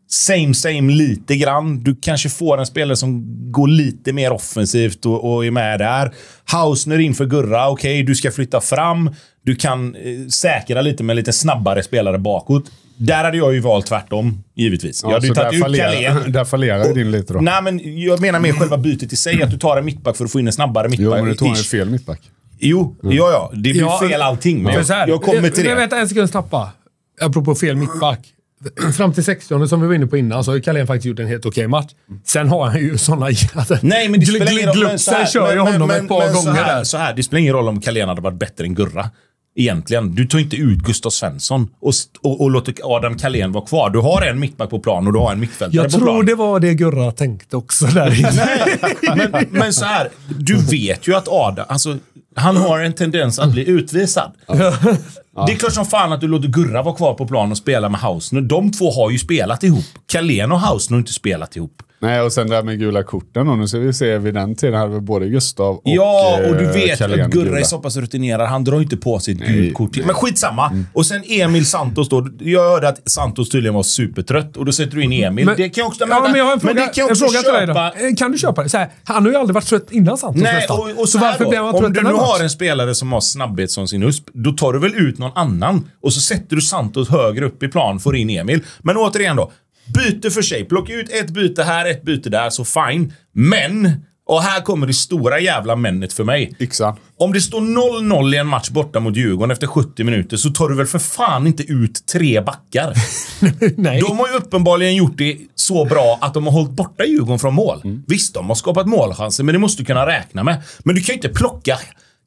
C: same lite grann. Du kanske får en spelare som går lite mer offensivt och är med där. Hausner inför Gurra, okej, du ska flytta fram. Du kan säkra lite med lite snabbare spelare bakåt. Där hade jag ju valt tvärtom, givetvis. Jag hade ju tagit ut Carlén.
B: Där fallerar din lite då.
C: Nej, men jag menar med själva bytet i sig, att du tar en mittback för att få in en snabbare mittback.
B: Jo, men du tog en fel mittback.
C: Jo, ja. Det blir fel allting. Men jag kommer till det.
A: Vänta en sekund snabba. Apropå fel mittback. Fram till 60 som vi var inne på innan så har Carlén faktiskt gjort en helt okej match. Sen har han ju såna...
C: Nej, men det spelar ingen roll.
A: Glupsen kör ju honom ett par gånger där.
C: Så här, det spelar ingen roll om Carlén hade varit bättre än Gurra. Egentligen. Du tar inte ut Gustav Svensson och låter Adam Carlén vara kvar. Du har en mittback på plan och du har en mittfältare på plan.
A: Jag tror det var det Gurra tänkte också där.
C: Nej, men så här, du vet ju att Adam, alltså, han har en tendens att bli utvisad. Det är klart som fan att du låter Gurra vara kvar på plan och spela med Hausner. De två har ju spelat ihop. Carlén och Hausner har inte spelat ihop.
B: Nej, och sen där med gula korten. Och nu ska vi se, vid den tiden hade vi både Gustav och
C: och du vet
B: Carlén
C: att Gurra är så pass rutinerad. Han drar inte på sitt gult kort. Men skitsamma. Och sen Emil Santos då. Jag hörde att Santos tydligen var supertrött. Och då sätter du in Emil. Men, det kan jag också...
A: Men jag har en fråga, till dig då. Kan du köpa det? Så här, han har ju aldrig varit trött innan Santos.
C: Nej, och så varför blir han trött? Om du nu har en spelare som har snabbhet som sin USP, då tar du väl ut någon annan. Och så sätter du Santos högre upp i plan, får in Emil. Men återigen då. Byte för sig. Plocka ut ett byte här, ett byte där, så fine. Men, och här kommer det stora jävla männet för mig.
B: Yxan.
C: Om det står 0-0 i en match borta mot Djurgården efter 70 minuter så tar du väl för fan inte ut 3 backar.
A: Nej.
C: De har ju uppenbarligen gjort det så bra att de har hållit borta Djurgården från mål. Visst, de har skapat målchanser, men det måste du kunna räkna med. Men du kan ju inte plocka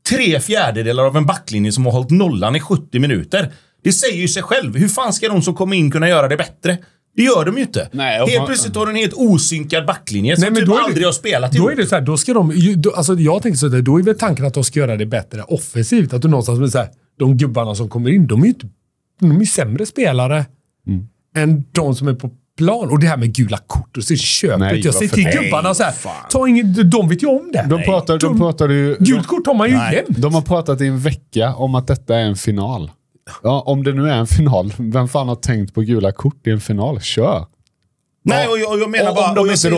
C: 3/4 av en backlinje som har hållit nollan i 70 minuter. Det säger ju sig själv. Hur fan ska de som kommer in kunna göra det bättre? Det gör de ju inte.
B: Nej,
C: helt plötsligt har du en helt osynkad backlinje som typ aldrig har spelat ihop.
A: Då är det så här, då ska de... Alltså jag tänker så där, då är väl tanken att de ska göra det bättre offensivt. Att du någonstans med så här, de gubbarna som kommer in, de är sämre spelare än de som är på plan. Och det här med gula kort och så köpet.
B: Nej,
A: jag säger till gubbarna så här, de vet ju om det.
B: De pratade ju...
A: Gult kort har man ju jämt.
B: De har pratat i en vecka om att detta är en final. Ja, om det nu är en final, vem fan har tänkt på gula kort i en final? Kör!
C: Nej, och jag menar bara...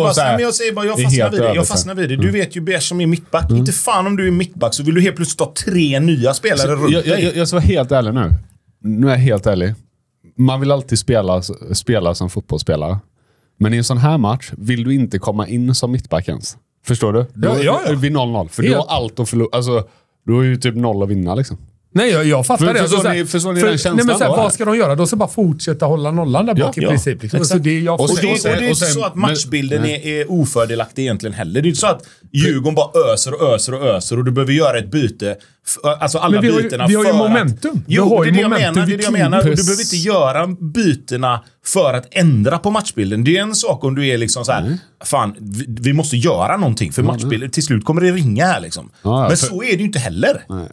C: Jag fastnar vid det. Du vet ju Bers som är mittback. Inte fan om du är mittback så vill du helt plötsligt ta 3 nya spelare runt dig.
B: Jag ska vara helt ärlig nu. Nu är jag helt ärlig. Man vill alltid spela som fotbollsspelare. Men i en sån här match vill du inte komma in som mittback ens. Förstår du? Vid 0-0. För du har allt att förlora. Alltså, du har ju typ 0 att vinna liksom.
A: Nej, jag fattar det.
B: Förstår ni den känslan?
A: Vad ska de göra? De ska bara fortsätta hålla nollan där bak i princip. Liksom. Så det är
C: inte så att matchbilden är ofördelaktig egentligen heller. Det är inte så att Djurgården bara öser och du behöver göra ett byte. Alltså alla bytena
A: vi har ju momentum.
C: Jo, det är det jag menar. Du behöver inte göra bytena för att ändra på matchbilden. Det är en sak om du är liksom så här, fan, vi måste göra någonting för matchbilden. Till slut kommer det ringa här liksom. Men så är det ju inte heller.
B: Nej.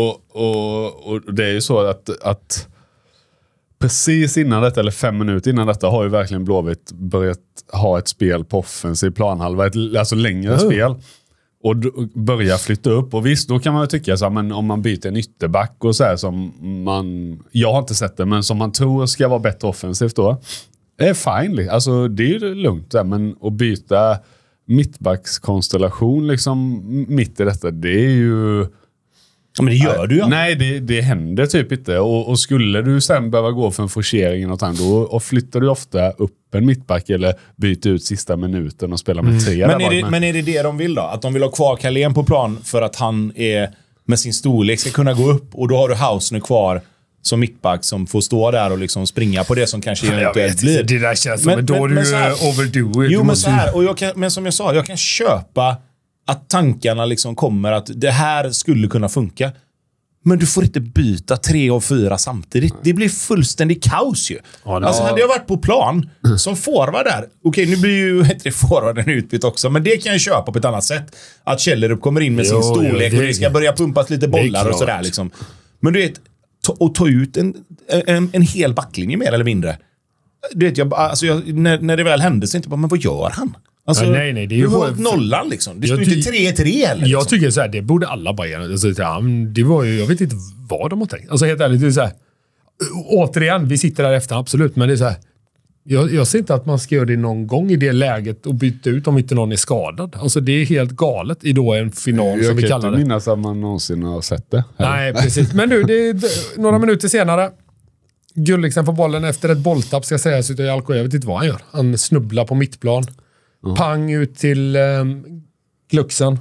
B: Och det är ju så att precis innan detta, eller 5 minuter innan detta, har ju verkligen Blåvitt börjat ha ett spel på offensiv planhalva, alltså längre spel, och börja flytta upp. Och visst, då kan man ju tycka så här, men om man byter en ytterback och så här, som jag har inte sett det, men som man tror ska vara bättre offensivt då, är fine. Alltså det är ju lugnt där, men att byta mittbackskonstellation liksom mitt i detta, det är ju...
C: Ja, men det gör du ju.
B: Nej, det händer typ inte. Och skulle du sen behöva gå för en forcering och flyttar du ofta upp en mittback eller byter ut sista minuten och spelar med 3.
C: Men är det de vill då? Att de vill ha kvar Carlén på plan för att han är med sin storlek ska kunna gå upp, och då har du Hausner kvar som mittback som får stå där och liksom springa på det som kanske eventuellt blir.
A: Det där känns som då är du overdo it.
C: Jo, men så här, men som jag sa, jag kan köpa att tankarna liksom kommer att det här skulle kunna funka. Men du får inte byta 3 och 4 samtidigt. Det blir fullständig kaos ju. Alltså hade jag varit på plan som forward där. Okej, nu blir ju forwarden utbytt också. Men det kan jag köpa på ett annat sätt. Att Källerup kommer in med sin storlek och det ska börja pumpas lite bollar och sådär liksom. Men du vet, ta ut en hel backlinje mer eller mindre. Du vet, när det väl hände så inte bara, men vad gör han? Alltså,
A: nej, det är ju
C: nollan liksom. Det står inte 3-3 heller. Liksom.
A: Jag tycker så här, det borde alla bara göra. Alltså, det var ju, jag vet inte vad de har tänkt. Alltså helt ärligt, det är så här, återigen, vi sitter där efter, absolut, men det är så här, Jag ser inte att man ska göra det någon gång i det läget och byta ut om inte någon är skadad. Alltså det är helt galet i då en final som vi kallar det.
B: Jag kan inte minnas att man någonsin har sett det.
A: Nej, precis. Men du, det är några minuter senare. Gulliksen får bollen efter ett bolltapp, ska sägas, utav Jalko. Jag vet inte vad han gör. Han snubblar på mittplan. Pang ut till Glucksen.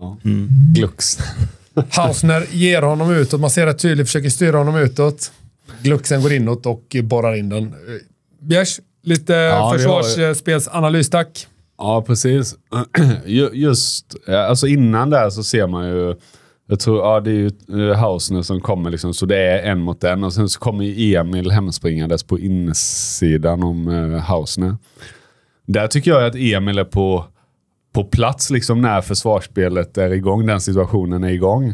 B: Glux.
A: Hausner ger honom utåt. Man ser att tydligt försöker styra honom utåt. Glucksen går inåt och borrar in den. Bjärs, lite försvarsspelsanalys, tack.
B: Ja, precis. Just, alltså innan där så ser man ju, jag tror, det är ju Hausner som kommer liksom, så det är en mot en och sen så kommer ju Emil hemspringandes på insidan om Hausner. Där tycker jag att Emil är på plats liksom när försvarsspelet är igång, den situationen är igång.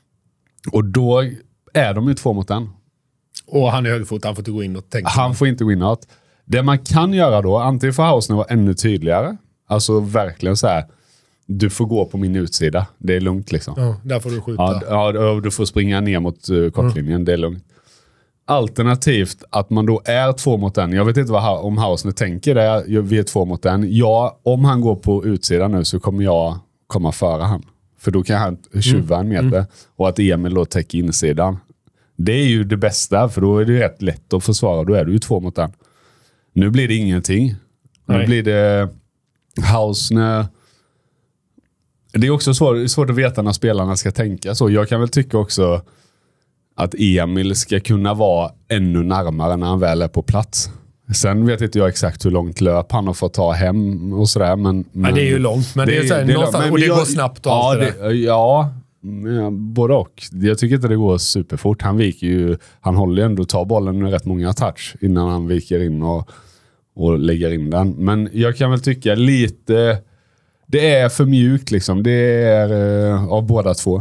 B: Och då är de ju 2 mot 1.
A: Och han är högerfot, han får inte gå in och tänka.
B: Han får inte gå inåt. Det man kan göra då, antingen får Hausner vara ännu tydligare. Alltså verkligen så här, du får gå på min utsida. Det är lugnt liksom.
A: Ja, där får du skjuta.
B: Ja, du får springa ner mot kortlinjen. Det är lugnt. Alternativt att man då är 2 mot 1. Jag vet inte om Hausner tänker det. Vi är 2 mot 1. Ja, om han går på utsidan nu så kommer jag komma före han. För då kan han tjuva en meter. Och att Emil då täcker insidan. Det är ju det bästa, för då är det rätt lätt att försvara. Då är du ju 2 mot 1. Nu blir det ingenting. Nu blir det Hausner. Det är också svårt att veta när spelarna ska tänka. Så jag kan väl tycka också att Emil ska kunna vara ännu närmare när han väl är på plats. Sen vet inte jag exakt hur långt löp han har fått ta hem och sådär. Men
A: det är ju långt, men det är så här, någonstans, och det går snabbt och allt det där.
B: Ja, både och. Jag tycker inte det går superfort. Han viker ju, han håller ju ändå att ta bollen med rätt många touch innan han viker in och lägger in den. Men jag kan väl tycka lite, det är för mjukt liksom. Det är av båda två.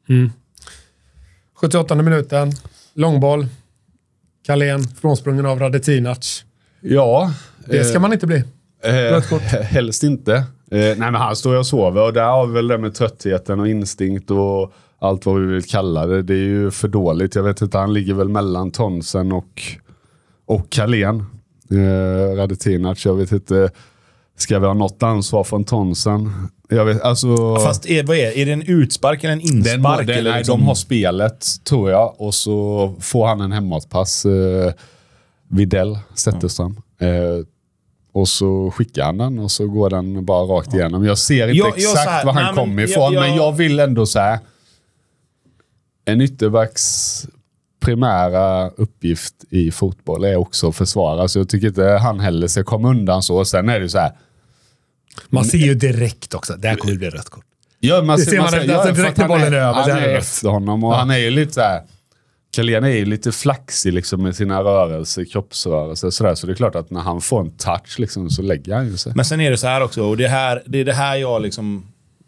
A: 78:e minuten. Långboll. Carlén frånsprungen av Radetinac.
B: Ja.
A: Det ska man inte bli.
B: Helst inte. Nej, men han står och sover och där har vi väl det med tröttheten och instinkt och allt vad vi vill kalla det. Det är ju för dåligt. Jag vet inte, han ligger väl mellan Tonsen och Carlén. Radetinac, jag vet inte. Ska vi ha något ansvar från Tonsen? Jag vet, alltså...
C: Fast är det en utspark eller en inspark?
B: Nej,
C: liksom...
B: de har spelet, tror jag. Och så får han en hemåtpass. Videll, Zetterström. Och så skickar han den och så går den bara rakt igenom. Jag ser inte exakt var han kommer ifrån. Men jag vill ändå säga en ytterbacks primära uppgift i fotboll är också att försvara. Så jag tycker inte han heller ska komma undan så. Sen är det så här.
A: Man ser ju direkt också. Där kommer det bli rött kort.
B: Ja, man
A: ser direkt när bollen är över.
B: Han är efter honom och han är ju lite så här. Carlén är ju lite flaxig liksom med sina rörelser, kroppsrörelser sådär. Så det är klart att när han får en touch liksom, så lägger han ju sig.
C: Men sen är det så här också. Och det är det här jag liksom...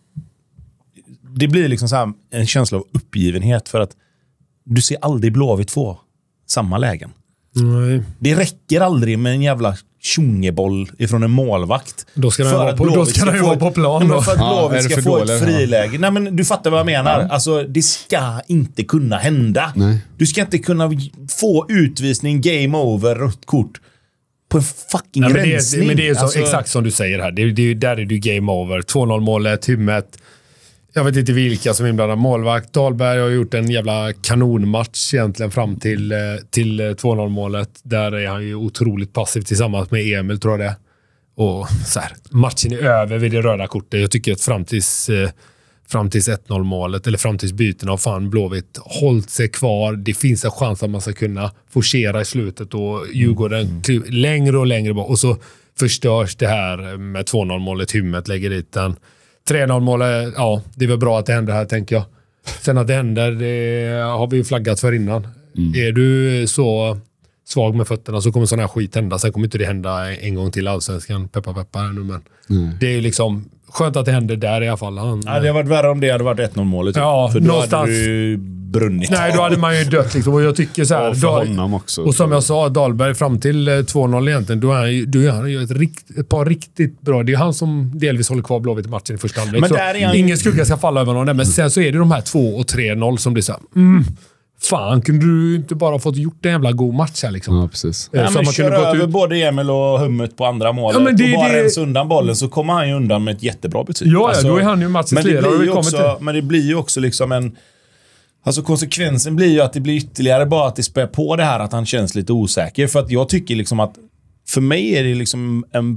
C: Det blir liksom så här en känsla av uppgivenhet för att du ser aldrig Blåvitt få samma lägen.
A: Nej.
C: Det räcker aldrig med en jävla tjongeboll ifrån en målvakt.
A: Då ska den vara på plan.
C: Då. För att Blåvitt ska få ett friläge. Nej, men du fattar vad jag menar. Ja. Alltså, det ska inte kunna hända.
B: Nej.
C: Du ska inte kunna få utvisning, game over, rött kort på en fucking rensning.
A: Men det är ju så, exakt som du säger här. Där är det game over. 2-0 målet, Hymmet. Jag vet inte vilka som inblandar målvakt. Dahlberg har gjort en jävla kanonmatch egentligen fram till 2-0 målet. Där är han ju otroligt passiv tillsammans med Emil, tror jag det. Och så här, matchen är över vid det röda kortet. Jag tycker att fram tills 1-0 målet eller fram tills byten av fan Blåvitt hållit sig kvar. Det finns en chans att man ska kunna forcera i slutet och Djurgården längre och längre bort. Och så förstörs det här med 2-0 målet. Hymmet lägger dit den. 3-0 målet, ja, det är väl bra att det händer här, tänker jag. Sen att det händer, det har vi ju flaggat för innan. Är du så svag med fötterna så kommer sån här skit hända. Sen kommer inte det hända en gång till Allsvenskan. Peppa här nu, men det är ju liksom skönt att det händer där i alla fall.
C: Ja, det hade varit värre om det hade varit 1-0 målet.
A: Ja,
C: för då
A: någonstans
C: hade du brunnit.
A: Nej, då hade man ju dött liksom. Och jag tycker så här,
B: för honom också.
A: Och som jag sa, Dahlberg fram till 2-0 egentligen, då är han ju ett par riktigt bra. Det är han som delvis håller kvar Blåvitt i matchen i första halvlek.
C: Men där är han...
A: Ingen skugga ska falla över någon där. Men sen så är det de här 2 och 3-0 som blir så här, fan, kunde du inte bara fått gjort en jävla god match här liksom?
B: Ja, precis.
C: Ja,
A: Så
C: men
A: man
C: kör
A: kunde gått
C: över
A: ut.
C: både Emil och Hummet på andra målet
A: Ja, men
C: och bara ens undan bollen så kommer han ju undan med ett jättebra betyg.
A: Ja, då är han ju matchens ledare.
C: Men det blir ju också liksom en... Alltså konsekvensen blir ju att det blir ytterligare bara att det spär på det här att han känns lite osäker. För att jag tycker liksom att för mig är det liksom en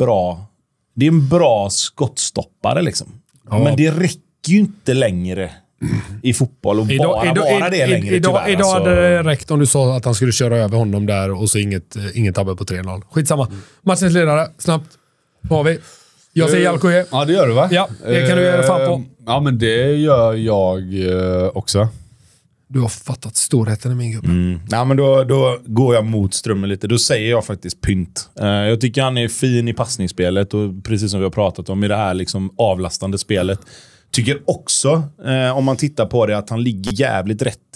C: bra skottstoppare liksom. Ja. Men det räcker ju inte längre i fotboll och vara det längre tyvärr.
A: Idag hade det räckt om du sa att han skulle köra över honom där och så inget tabbe på 3-0. Skitsamma. Matchens ledare, snabbt. Vad har vi? Jag säger Jalkoje.
B: Ja, det gör du va?
A: Ja, det kan du göra fan på.
B: Ja, men det gör jag också.
A: Du har fattat storheten i min gubbe.
C: Ja, men då går jag mot strömmen lite. Då säger jag faktiskt Pynt. Jag tycker han är fin i passningsspelet och precis som vi har pratat om i det här liksom avlastande spelet. Tycker också, om man tittar på det, att han ligger jävligt rätt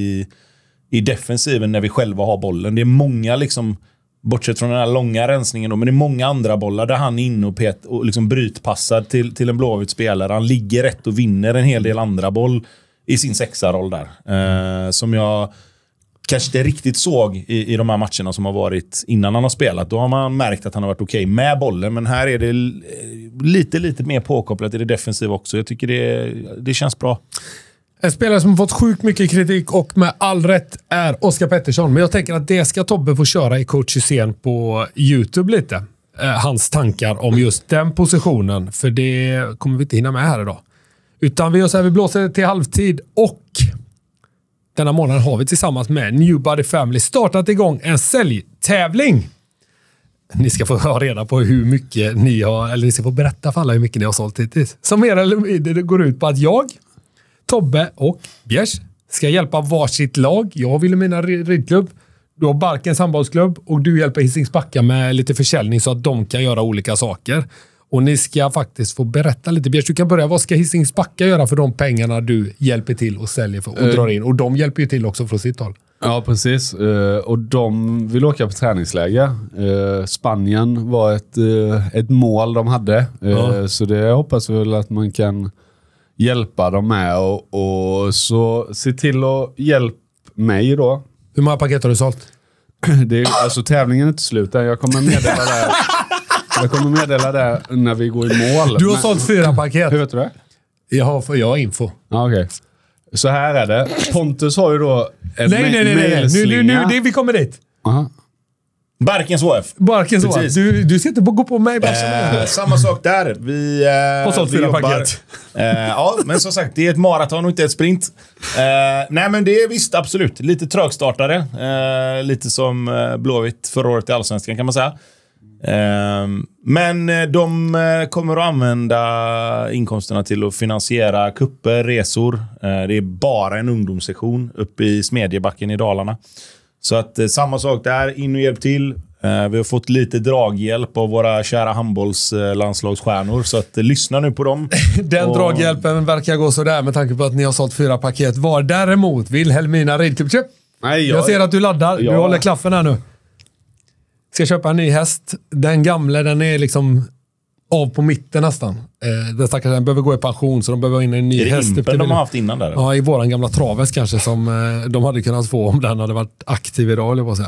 C: i defensiven när vi själva har bollen. Det är många liksom, bortsett från den här långa rensningen då, men det är många andra bollar där han är inne och liksom brytpassar till en Blåvitt spelare. Han ligger rätt och vinner en hel del andra boll i sin sexaroll där. Som jag kanske inte riktigt såg i de här matcherna som har varit innan han har spelat. Då har man märkt att han har varit okej med bollen. Men här är det lite mer påkopplat i det defensiva också. Jag tycker det känns bra.
A: En spelare som har fått sjukt mycket kritik och med all rätt är Oskar Pettersson. Men jag tänker att det ska Tobbe få köra i Coach Hysén på YouTube lite. Hans tankar om just den positionen. För det kommer vi inte hinna med här idag. Utan vi gör så här, vi blåser till halvtid och denna månaden har vi tillsammans med New Body Family startat igång en säljtävling. Ni ska få höra reda på hur mycket ni har, eller ni ska få berätta för alla hur mycket ni har sålt hittills. Som mer eller mindre det går ut på att jag, Tobbe och Bjärs ska hjälpa varsitt lag. Jag vill mina ridklubb, du har Barkens handbollsklubb och du hjälper Hisings Backa med lite försäljning så att de kan göra olika saker. Och ni ska faktiskt få berätta lite. Bjärs, du kan börja. Vad ska Hisings Backa göra för de pengarna du hjälper till och säljer för och drar in? Och de hjälper ju till också från sitt håll.
B: Ja, precis. Och de vill åka på träningsläger. Spanien var ett mål de hade. Så det hoppas vi väl att man kan hjälpa dem med. Och så se till att hjälpa mig då.
A: Hur många paket har du sålt?
B: Alltså tävlingen är inte slut. Jag kommer meddela det när vi går i mål.
A: Du har sålt 4 paket.
B: Hur vet du det?
A: Jag har info.
B: Ja, okej. Så här är det. Pontus har ju då en
A: Nej. Nu vi kommer dit.
B: Aha.
C: Barkens HF.
A: Barkens HF. Du ska inte gå på mig.
C: Samma sak där. Vi
A: har sålt 4 paket.
C: Ja, men som sagt, det är ett maraton och inte ett sprint. Nej, men det är visst, absolut. Lite trögstartare. Lite som Blåvitt förra året i Allsvenskan kan man säga. Men de kommer att använda inkomsterna till att finansiera kupper, resor. Det är bara en ungdomssektion uppe i Smedjebacken i Dalarna. Så att samma sak där, in och hjälp till. Vi har fått lite draghjälp av våra kära handbollslandslagsstjärnor. Så att lyssna nu på dem.
A: Den draghjälpen verkar gå så där med tanke på att ni har sålt 4 paket var. Däremot Wilhelmina ridklubb. Jag ser att du laddar. Du håller klaffen här nu. Ska köpa en ny häst. Den gamla, den är liksom av på mitten nästan. Den stackars, den behöver gå i pension så de behöver in en ny häst.
C: Impen de har haft innan där?
A: Ja, i våran gamla traves kanske som de hade kunnat få om den hade varit aktiv idag, eller vad säga.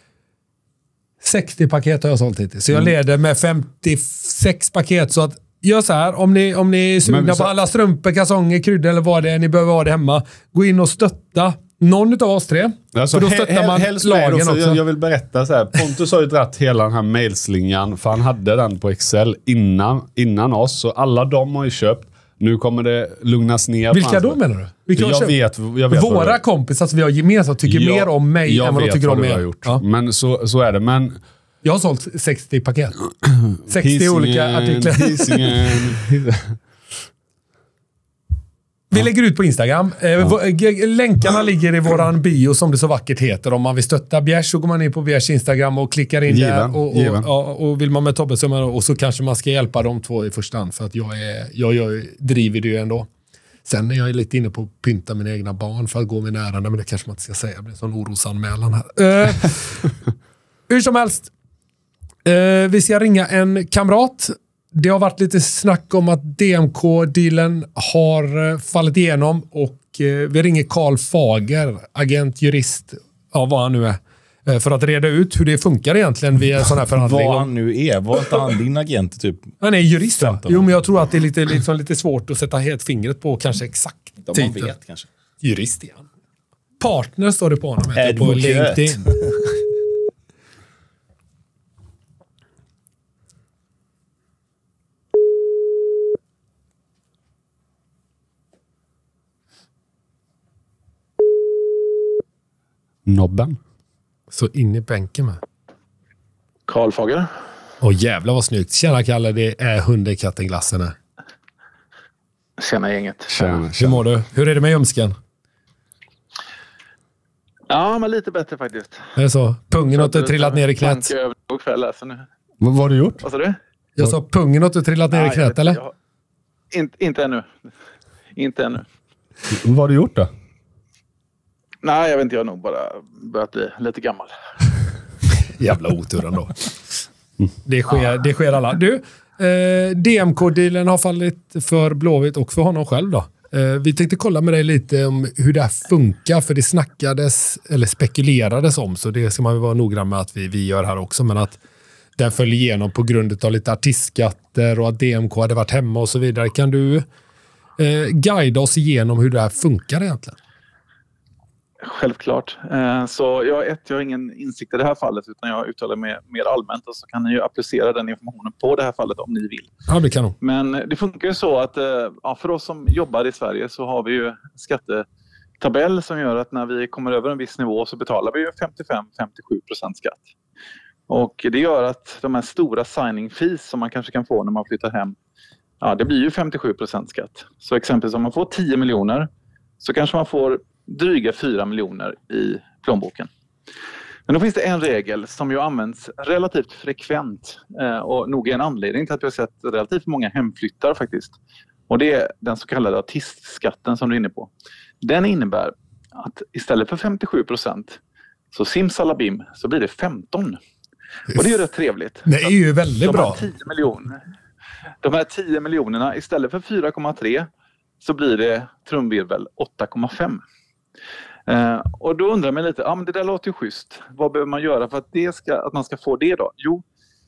A: 60 paket har jag sålt hittills. Så jag leder med 56 paket. Så att gör så här, om ni är sugna på alla strumpor, kalsonger, kryddor eller vad det är ni behöver ha det hemma. Gå in och stötta någon av oss 3.
B: Alltså,
A: för då stöttar man lagen också.
B: Jag vill berätta så här. Pontus har ju dratt hela den här mailslingan för han hade den på Excel innan oss. Så alla de har ju köpt. Nu kommer det lugnas ner.
A: Vilka då menar du? Vilka
B: jag vet
A: våra kompisar som vi har gemensamt tycker mer om mig än vad de tycker om mig.
B: Ja. Men så är det. Men
A: jag har sålt 60 paket. 60 olika artiklar. Vi lägger ut på Instagram. Länkarna ligger i våran bio som det så vackert heter. Om man vill stötta Bjärs så går man in på Bjärs Instagram och klickar in där. Och vill man med Tobbe och så kanske man ska hjälpa de 2 i första hand. För att jag driver det ju ändå. Sen är jag lite inne på att pynta mina egna barn för att gå min ärende. Men det kanske man inte ska säga. Det blir en sån orosanmälan här. Hur som helst. Vi ska ringa en kamrat. Det har varit lite snack om att DMK-dealen har fallit igenom och vi ringer Karl Fager, agent, jurist, vad han nu är, för att reda ut hur det funkar egentligen vid en sån här förhandling.
C: Vad han nu är. Var inte han din agent typ?
A: Han är jurist. Jo, men jag tror att det är lite svårt att sätta helt fingret på kanske exakt
C: Man vet kanske.
A: Jurist är han. Partner står det på honom på
C: Advocate.
A: LinkedIn.
B: Nobben.
A: Så in i bänken med.
D: Karl Fager.
A: Jävlar vad snyggt. Tjena Kalle, det är hundekattenglassen här.
D: Tjena gänget.
B: Tjena.
A: Hur mår du? Hur är det med ljumsken?
D: Ja, men lite bättre faktiskt.
A: Är det så? Pungen har inte trillat ner i knät?
B: Vad har du gjort?
D: Vad sa du?
A: Jag sa pungen har inte trillat ner i knät, eller?
D: Inte ännu. Inte ännu.
B: Vad har du gjort då?
D: Nej, jag vet inte. Jag har nog bara börjat bli lite gammal.
A: Jävla otur ändå. Det sker alla. Du, DMK-dealen har fallit för Blåvitt och för honom själv då. Vi tänkte kolla med dig lite om hur det här funkar, för det snackades eller spekulerades om, så det ska man vara noggrann med att vi gör här också, men att den föll igenom på grund av lite artistskatter och att DMK hade varit hemma och så vidare. Kan du guida oss igenom hur det här funkar egentligen?
D: Självklart. Så jag har ingen insikt i det här fallet, utan jag uttalar mig mer allmänt, och så kan ni ju applicera den informationen på det här fallet om ni vill.
A: Ja, det kan nog. Men
D: det funkar ju så att för oss som jobbar i Sverige så har vi ju skattetabell som gör att när vi kommer över en viss nivå så betalar vi ju 55-57% skatt. Och det gör att de här stora signing fees som man kanske kan få när man flyttar hem, det blir ju 57% skatt. Så exempelvis om man får 10 miljoner så kanske man får dryga 4 miljoner i plånboken. Men då finns det en regel som ju används relativt frekvent och nog är en anledning till att vi har sett relativt många hemflyttar faktiskt. Och det är den så kallade artistskatten som du är inne på. Den innebär att istället för 57% så simsalabim så blir det 15%. Och det är ju rätt trevligt.
A: Det är ju väldigt bra.
D: De här 10 miljonerna istället för 4,3 så blir det trumvirvel 8,5. Och då undrar man lite, men det där låter ju schysst. Vad behöver man göra för att man ska få det då? Jo,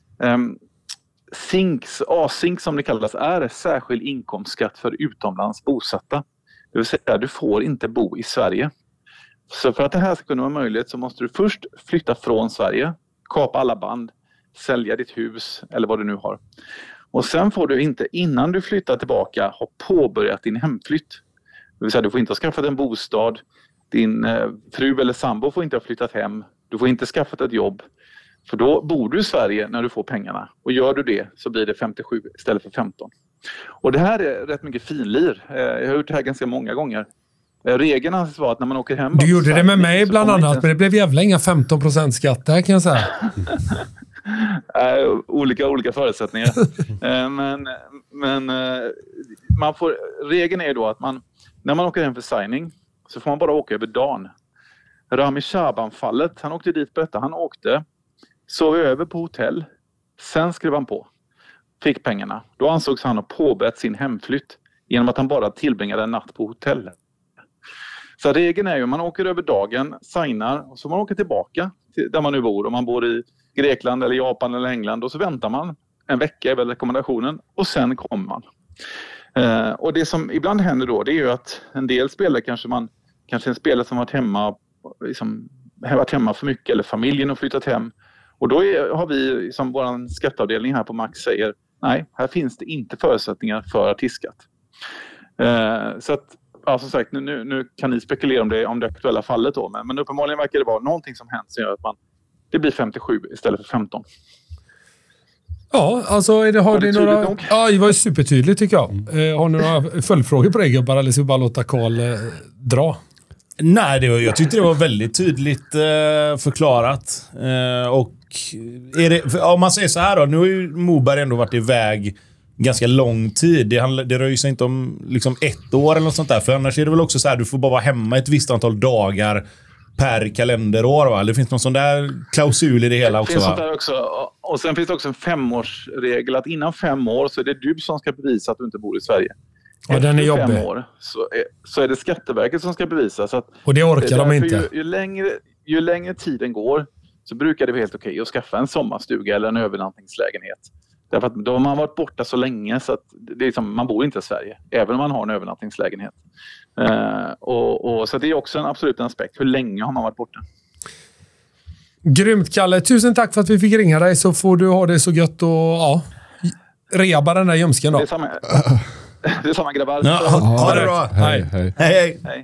D: ASINK som det kallas är särskild inkomstskatt för utomlands bosatta. Det vill säga, du får inte bo i Sverige. Så för att det här ska kunna vara möjligt så måste du först flytta från Sverige, kapa alla band, sälja ditt hus eller vad du nu har. Och sen får du inte, innan du flyttar tillbaka, ha påbörjat din hemflytt. Det vill säga, du får inte ha skaffat en bostad, din fru eller sambo får inte ha flyttat hem, du får inte skaffat ett jobb. För då bor du i Sverige när du får pengarna. Och gör du det så blir det 57 istället för 15. Och det här är rätt mycket finlir. Jag har gjort det här ganska många gånger. Regeln anses vara att när man åker hem...
A: Du gjorde det med mig bland annat, men det blev jävla inga 15% skatt där kan jag säga.
D: Olika förutsättningar. men man får, regeln är då att när man åker hem för signing så får man bara åka över dagen. Rami Shaban-fallet, han åkte dit på detta. Han åkte, sov över på hotell, sen skrev han på. Fick pengarna. Då ansågs han ha påbörjat sin hemflytt genom att han bara tillbringade en natt på hotell. Så regeln är ju att man åker över dagen, signar och så man åker tillbaka till där man nu bor. Om man bor i Grekland eller Japan eller England, och så väntar man en vecka är väl rekommendationen och sen kommer man. Och det som ibland händer då, det är ju att en del spelare kanske en spelare som varit hemma för mycket, eller familjen har flyttat hem, och då har vi som vår skatteavdelning här på Max säger, nej, här finns det inte förutsättningar för artistskatt. Så att som sagt, nu kan ni spekulera om det aktuella fallet då, men uppenbarligen verkar det vara någonting som hänt som gör att det blir 57 istället för 15.
A: Ja, alltså har ni några... Ja, det var ju supertydligt tycker jag. Har ni några följdfrågor på det, gubbar, eller ska vi bara låta Karl dra?
C: Nej, jag tyckte det var väldigt tydligt förklarat. Och om man säger så här då, nu har ju Moberg ändå varit iväg ganska lång tid. Det rör ju sig inte om liksom 1 år eller något sånt där. För annars är det väl också så här, du får bara vara hemma ett visst antal dagar per kalenderår, va? Det finns någon sån där klausul i det hela också, va?
D: Det finns sånt där också. Och sen finns det också en 5-årsregel att innan 5 år så är det du som ska bevisa att du inte bor i Sverige.
A: Ja, den är
D: Efter 5
A: jobbig.
D: år så är det Skatteverket som ska bevisa. Så att
A: Och det orkar de inte.
D: Ju längre tiden går så brukar det vara helt okej att skaffa en sommarstuga eller en övernattningslägenhet. Därför att då har man varit borta så länge så att det är liksom, man bor inte i Sverige. Även om man har en övernattningslägenhet. Så det är också absolut en aspekt. Hur länge har man varit borta?
A: Grymt, Kalle. Tusen tack för att vi fick ringa dig, så får du ha det så gött och reba den där gömsken då.
D: Det är samma grabbar.
C: Ja, ha det bra.
B: Hej.
D: Hej.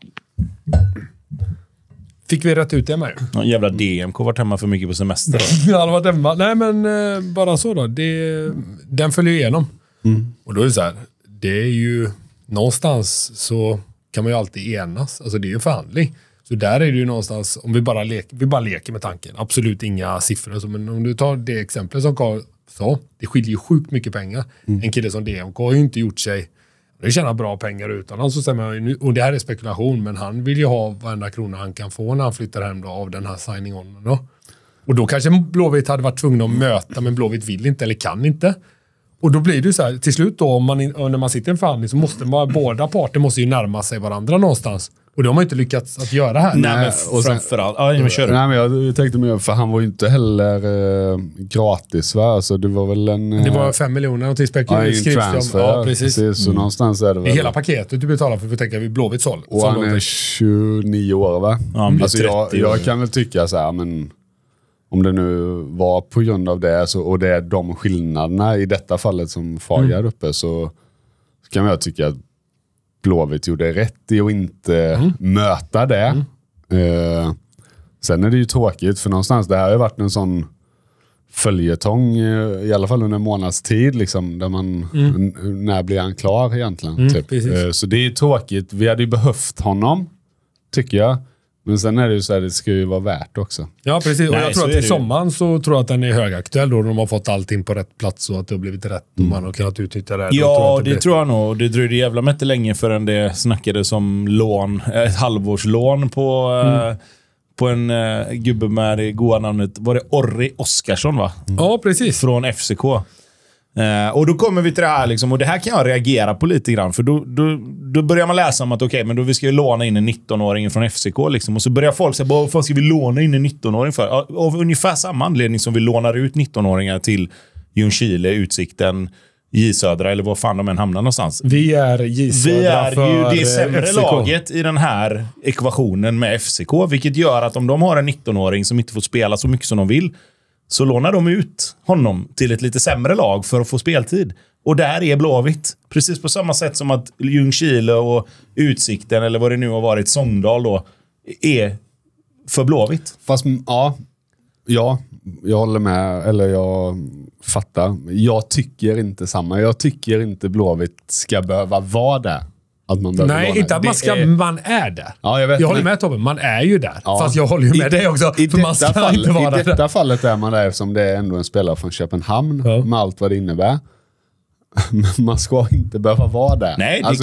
A: Fick vi rätt ut det med?
C: Någon jävla DMK varit hemma för mycket på semester.
A: Ja, det var hemma. Nej, men bara så då. Den följer igenom. Och då är det så här, det är ju någonstans så kan man ju alltid enas. Alltså det är ju en förhandling. Så där är det ju någonstans, om vi bara leker med tanken. Absolut inga siffror. Men om du tar det exemplet som Carl sa, det skiljer ju sjukt mycket pengar. En kille som DMK har ju inte gjort sig, det tjänar bra pengar utan så säger och det här är spekulation, men han vill ju ha varenda krona han kan få när han flyttar hem då, av den här signing-on då. Och då kanske Blåvitt hade varit tvungna att möta, men Blåvitt vill inte eller kan inte. Och då blir det ju så här, till slut då, när man sitter i en förhandling så måste båda parter måste ju närma sig varandra någonstans. Och det har man inte lyckats att göra här.
C: Nej, men framförallt. Ja, men kör.
B: Nej, men jag tänkte mer, för han var ju inte heller gratis, va? Alltså det var väl en...
A: Det var 5 miljoner och till
B: transfer.
A: Ja, precis.
B: Så någonstans är det väl...
A: I hela paketet du betalar för att tänka vid Blåvitts håll.
B: Och han är 29 år, va?
C: Ja,
B: alltså jag kan väl tycka så här, men om det nu var på grund av det så, och det är de skillnaderna i detta fallet som Fager uppe, så kan jag tycka att Blåvitt gjorde rätt i att inte möta det. Sen är det ju tråkigt, för någonstans det här har ju varit en sån följetong i alla fall under en månads tid liksom, där man när blir han klar egentligen typ. Så det är ju tråkigt. Vi hade ju behövt honom, tycker jag. Men sen är det ju så här, det ska ju vara värt också.
A: Ja, precis. Och
C: Nej,
A: jag tror att i sommaren så tror jag att den är högaktuell då. De har fått allting på rätt plats och att det har blivit rätt och man har kunnat utnyttja det.
C: Ja, det tror jag nog. Det dröjde jävla inte länge förrän det snackades om lån, ett halvårslån på en gubbe med det goda namnet. Var det Orri Oskarsson, va?
A: Ja, precis.
C: Från FCK. Och då kommer vi till det här liksom, och det här kan jag reagera på lite grann, för då börjar man läsa om att okej, men då vi ska ju låna in en 19-åring från FCK liksom, och så börjar folk säga, vad ska vi låna in en 19-åring för? Av ungefär samma anledning som vi lånar ut 19-åringar till Ljungskile, Utsikten, J Södra eller var fan de än hamnar någonstans.
A: Vi är J Södra.
C: Vi är
A: för
C: ju det sämre
A: FCK.
C: laget i den här ekvationen med FCK, vilket gör att om de har en 19-åring som inte får spela så mycket som de vill, så lånar de ut honom till ett lite sämre lag för att få speltid. Och där är Blåvitt. Precis på samma sätt som att Ljungskile och Utsikten, eller vad det nu har varit, Sångdal då, är för Blåvitt.
B: Fast ja, jag håller med, eller jag fattar. Jag tycker inte samma. Jag tycker inte Blåvitt ska behöva vara där. Att man
A: Nej,
B: låna.
A: inte att man ska, man är där.
B: Ja, jag
A: håller med Tobbe, man är ju där.
B: Ja.
A: Fast jag håller ju med dig också, för man ska inte vara där.
B: I detta fallet är man där som det är ändå en spelare från Köpenhamn, med allt vad det innebär. Men man ska inte behöva vara där.
C: Nej,
B: alltså,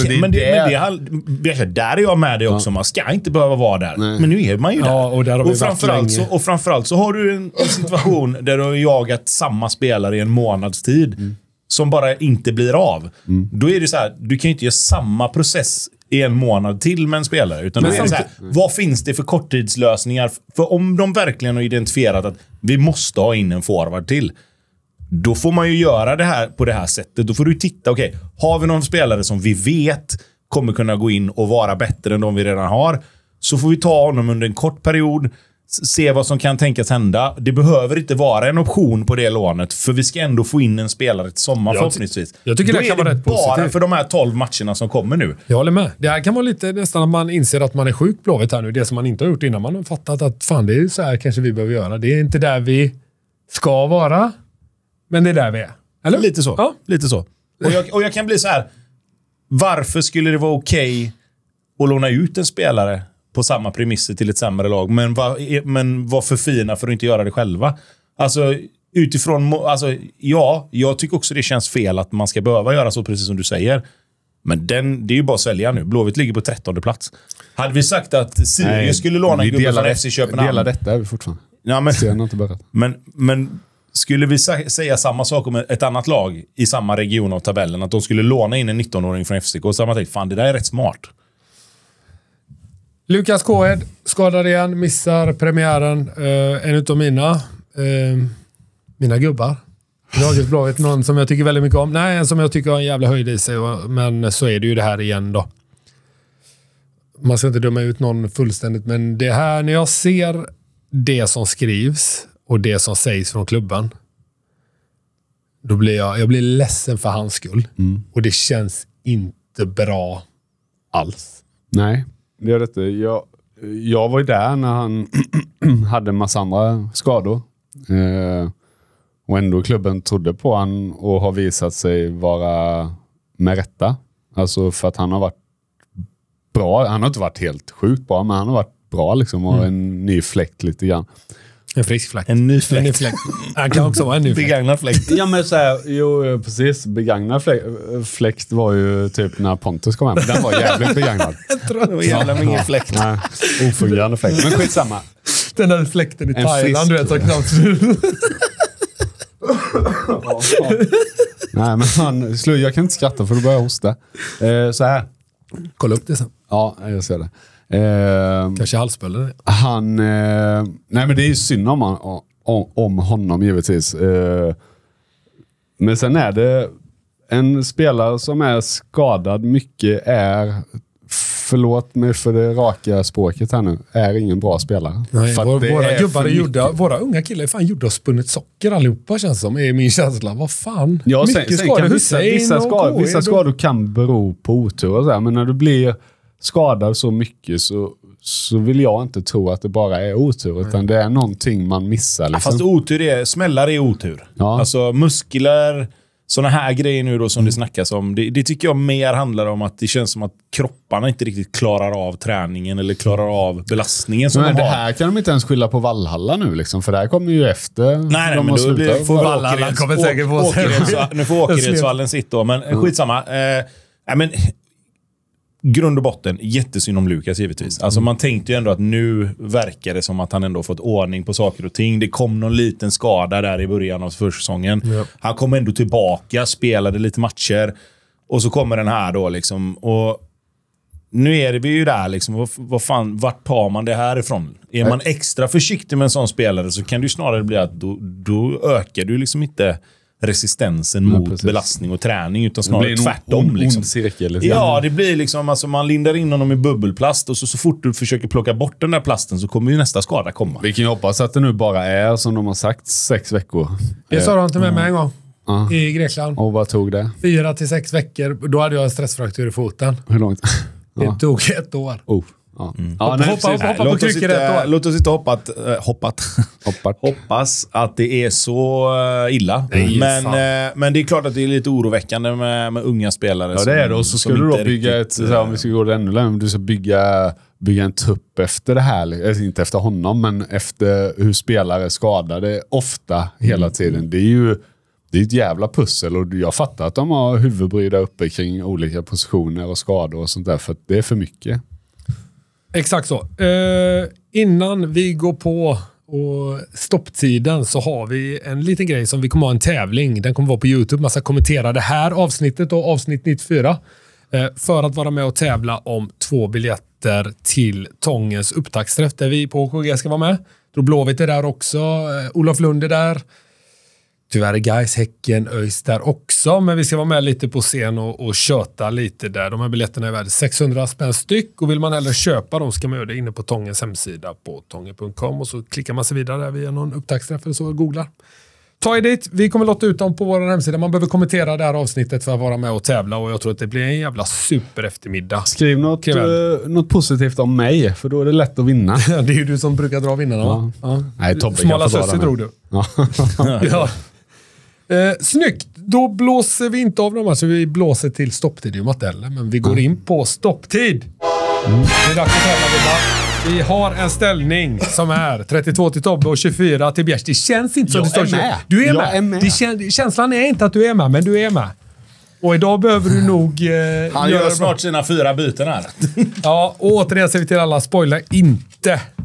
C: där är jag med dig också. Man ska inte behöva vara där. Nej. Men nu är man ju där.
A: Ja, och där har vi
C: och framförallt så har du en situation där du har jagat samma spelare i en månads tid. Som bara inte blir av. Då är det så här, du kan ju inte göra samma process i en månad till med en spelare. Utan då är det så här, vad finns det för korttidslösningar? För om de verkligen har identifierat att vi måste ha in en forward till, då får man ju göra det här på det här sättet. Då får du titta, okej, har vi någon spelare som vi vet kommer kunna gå in och vara bättre än de vi redan har, så får vi ta honom under en kort period, se vad som kan tänkas hända. Det behöver inte vara en option på det lånet, för vi ska ändå få in en spelare till sommar förhoppningsvis.
A: Jag tycker det kan vara rätt
C: bara
A: positivt.
C: för de här 12 matcherna som kommer nu.
A: Jag håller med. Det här kan vara lite nästan att man inser att man är sjuk Blåvitt här nu. Det som man inte har gjort innan. Man har fattat att fan, det är så här kanske vi behöver göra. Det är inte där vi ska vara, men det är där vi är. Eller?
C: Lite så.
A: Ja.
C: Lite så. Och jag kan bli så här, varför skulle det vara okej att låna ut en spelare på samma premisser till ett sämre lag, men var för fina för att inte göra det själva? Alltså utifrån, alltså ja, jag tycker också det känns fel att man ska behöva göra så, precis som du säger. Men det är ju bara att svälja nu. Blåvitt ligger på 13:e plats. Hade vi sagt att Sirius skulle låna en gubbe från FC Köpenhamn.
B: Delar detta är vi fortfarande.
C: Ja, men skulle vi säga samma sak om ett annat lag i samma region av tabellen, att de skulle låna in en 19-åring från FCK, så man tänkt, fan det där är rätt smart.
A: Lukas Kåhed skadad igen, missar premiären. En utav mina gubbar. Laget Blåvitt, någon som jag tycker väldigt mycket om. Nej, en som jag tycker har en jävla höjd i sig. Men så är det ju det här igen då. Man ska inte döma ut någon fullständigt, men det här, när jag ser det som skrivs och det som sägs från klubben, då blir jag blir ledsen för hans skull. Och det känns inte bra alls.
B: Nej, det är det. Jag var ju där när han hade en massa andra skador. Och ändå klubben trodde på han och har visat sig vara med rätta. Alltså för att han har varit bra. Han har inte varit helt sjukt bra, men han har varit bra liksom, och en ny fläkt lite grann.
A: En frisk fläkt.
C: En ny fläkt.
A: Han kan också vara en ny fläkt.
C: Begagnad fläkt.
B: Ja, men så här, jo, precis. Begagnad fläkt var ju typ när Pontus kom hem. Den var jävligt begagnad.
C: Det var jävla med ingen fläkt.
B: Nej, ofungerande fläkt. Men skitsamma.
A: Den där fläkten i Thailand, du vet, så knappt. Nej, men jag kan inte skratta för då börjar jag hosta. Så här. Kolla upp det sen.
B: Ja, jag ser det.
A: Kanske halsbölden.
B: Nej, men det är ju synd om honom givetvis. Men sen är det en spelare som är skadad mycket är, förlåt mig för det raka språket här nu, är ingen bra spelare.
A: Nej, våra gubbar är gjorda, våra unga killar är fan gjorda och spunnit socker allihopa, känns som, är min känsla. Vad fan?
B: Ja,
A: mycket
B: sen kan vissa skador kan bero på otur och så här, men när du blir skadad så mycket så vill jag inte tro att det bara är otur, utan det är någonting man missar. Liksom.
C: Fast smällar är otur.
B: Ja.
C: Alltså muskler, såna här grejer nu då som det snackas om, det tycker jag mer handlar om att det känns som att kropparna inte riktigt klarar av träningen eller klarar av belastningen som
B: men
C: de
B: det
C: har.
B: här kan de inte ens skylla på Valhalla nu liksom, för det här kommer ju efter.
C: Nej, men då får
A: Valhalla kommer säkert på sig.
C: Nu får Åkeredsvallen sitta då, men skitsamma. Men grund och botten, jättesynd om Lukas givetvis. Alltså man tänkte ju ändå att nu verkar det som att han ändå fått ordning på saker och ting. Det kom någon liten skada där i början av försäsongen. Ja. Han kom ändå tillbaka, spelade lite matcher och så kommer den här då liksom, och nu är vi ju där liksom, vad fan, vart tar man det här ifrån? Är man extra försiktig med en sån spelare så kan det ju snarare bli att då ökar du liksom inte resistensen mot belastning och träning, utan snarare tvärtom. Liksom.
B: Cirkel, liksom.
C: Ja, det blir liksom, alltså man lindar in honom i bubbelplast och så fort du försöker plocka bort den där plasten så kommer ju nästa skada komma.
B: Vi kan ju hoppas att det nu bara är, som de har sagt, 6 veckor.
A: Det sa de inte med mig en gång. I Grekland.
B: Och vad tog det?
A: 4 till 6 veckor. Då hade jag en stressfraktur i foten.
B: Hur långt?
A: Det tog 1 år.
B: Ja.
A: Hoppa på kryckor 1 år.
C: Låt oss inte hoppas att det är så illa. Men det är klart att det är lite oroväckande med unga spelare.
B: Ja, det är det. Och så skulle du då bygga om vi ska gå ännu längre, du ska bygga en trupp efter det här. Inte efter honom, men efter hur spelare är skadade ofta hela tiden. Det är ett jävla pussel, och jag fattar att de har huvudbry där uppe kring olika positioner och skador och sånt där, för att det är för mycket.
A: Exakt så. Innan vi går på och stopptiden så har vi en liten grej som vi kommer ha en tävling. Den kommer vara på YouTube. Man ska kommentera det här avsnittet och avsnitt 94 för att vara med och tävla om 2 biljetter till Tångens upptaktsträff där vi på HKG ska vara med. Då Blåvitt är där också. Olof Lund är där. Tyvärr är Gais, Häcken, ÖIS där också, men vi ska vara med lite på scen och köta lite där. De här biljetterna är värda 600 spänn styck, och vill man hellre köpa dem ska man göra det inne på Tångens hemsida på tången.com, och så klickar man sig vidare där via någon upptaktsträff eller så och googlar. Ta er dit, vi kommer låta ut dem på vår hemsida. Man behöver kommentera det här avsnittet för att vara med och tävla, och jag tror att det blir en jävla super eftermiddag.
B: Skriv något positivt om mig, för då är det lätt att vinna.
A: Det är ju du som brukar dra vinnarna, va? Ja.
B: Nej, Tobbe
A: Smala Sussi drog du. Ja. Snyggt, då blåser vi inte av dem, alltså vi blåser till stopptid, det är ju Matelle, men vi går in på stopptid. Det är dags att tävla. Vi har en ställning som är 32 till Tobbe och 24 till Bjärs. Det känns inte som det står med. Du är med. Känslan är inte att du är med, men du är med. Och idag behöver du nog...
C: Han gör snart sina 4 byten här.
A: Ja, och återigen säger vi till alla, spoila inte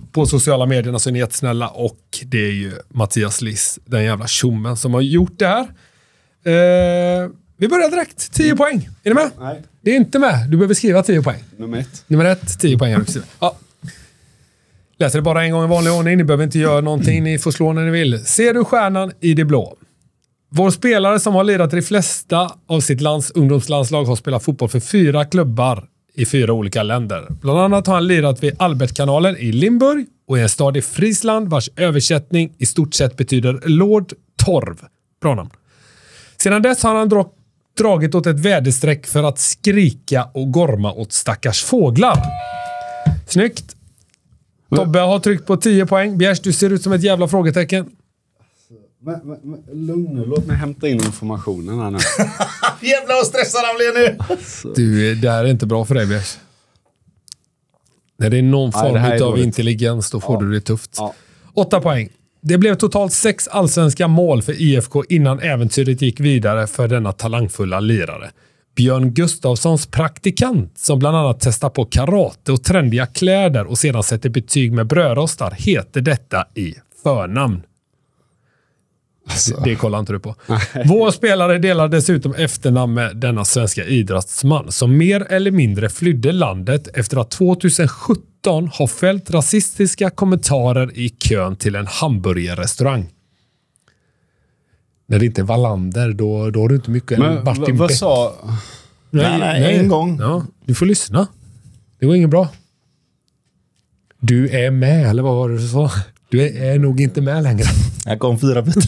A: på sociala medierna så är ni jättesnälla. Och det är ju Mattias Liss, den jävla tjommen som har gjort det här. Vi börjar direkt. 10 poäng. Är ni med?
B: Nej.
A: Det är inte med. Du behöver skriva 10 poäng.
B: Nummer
A: 1, 10 poäng. Ja. Läser det bara en gång i vanlig ordning. Ni behöver inte göra någonting. Ni får slå när ni vill. Ser du stjärnan i det blå? Vår spelare som har lirat i de flesta av sitt lands ungdomslandslag har spelat fotboll för 4 klubbar i 4 olika länder. Bland annat har han lirat vid Albertkanalen i Limburg och i en stad i Friesland vars översättning i stort sett betyder Lord Torv. Bra namn. Sedan dess har han dragit åt ett väderstreck för att skrika och gorma åt stackars fåglar. Snyggt. Tobbe har tryckt på 10 poäng. Bjärs, du ser ut som ett jävla frågetecken.
B: Men lugn, låt mig hämta in informationen här nu.
C: Jävlar vad stressad han blir nu!
A: Du, det här är inte bra för dig, Bjärs. När det är någon form av intelligens, då får du det tufft.
B: Ja.
A: 8 poäng. Det blev totalt 6 allsvenska mål för IFK innan äventyret gick vidare för denna talangfulla lirare. Björn Gustafssons praktikant, som bland annat testar på karate och trendiga kläder och sedan sätter betyg med brödrostar, heter detta i förnamn. Det kollar inte du på. Vår spelare delar dessutom efternamn med denna svenska idrottsman som mer eller mindre flydde landet efter att 2017 ha fällt rasistiska kommentarer i kön till en hamburgerrestaurang. När det inte är Wallander, då har du inte mycket.
B: Men
A: Martin
B: vad
A: Beck.
B: sa...
C: Nej, en gång.
A: Ja, du får lyssna. Det går inget bra. Du är med, eller vad var det du sa? Du är nog inte med längre.
C: Jag kom 4 bitar.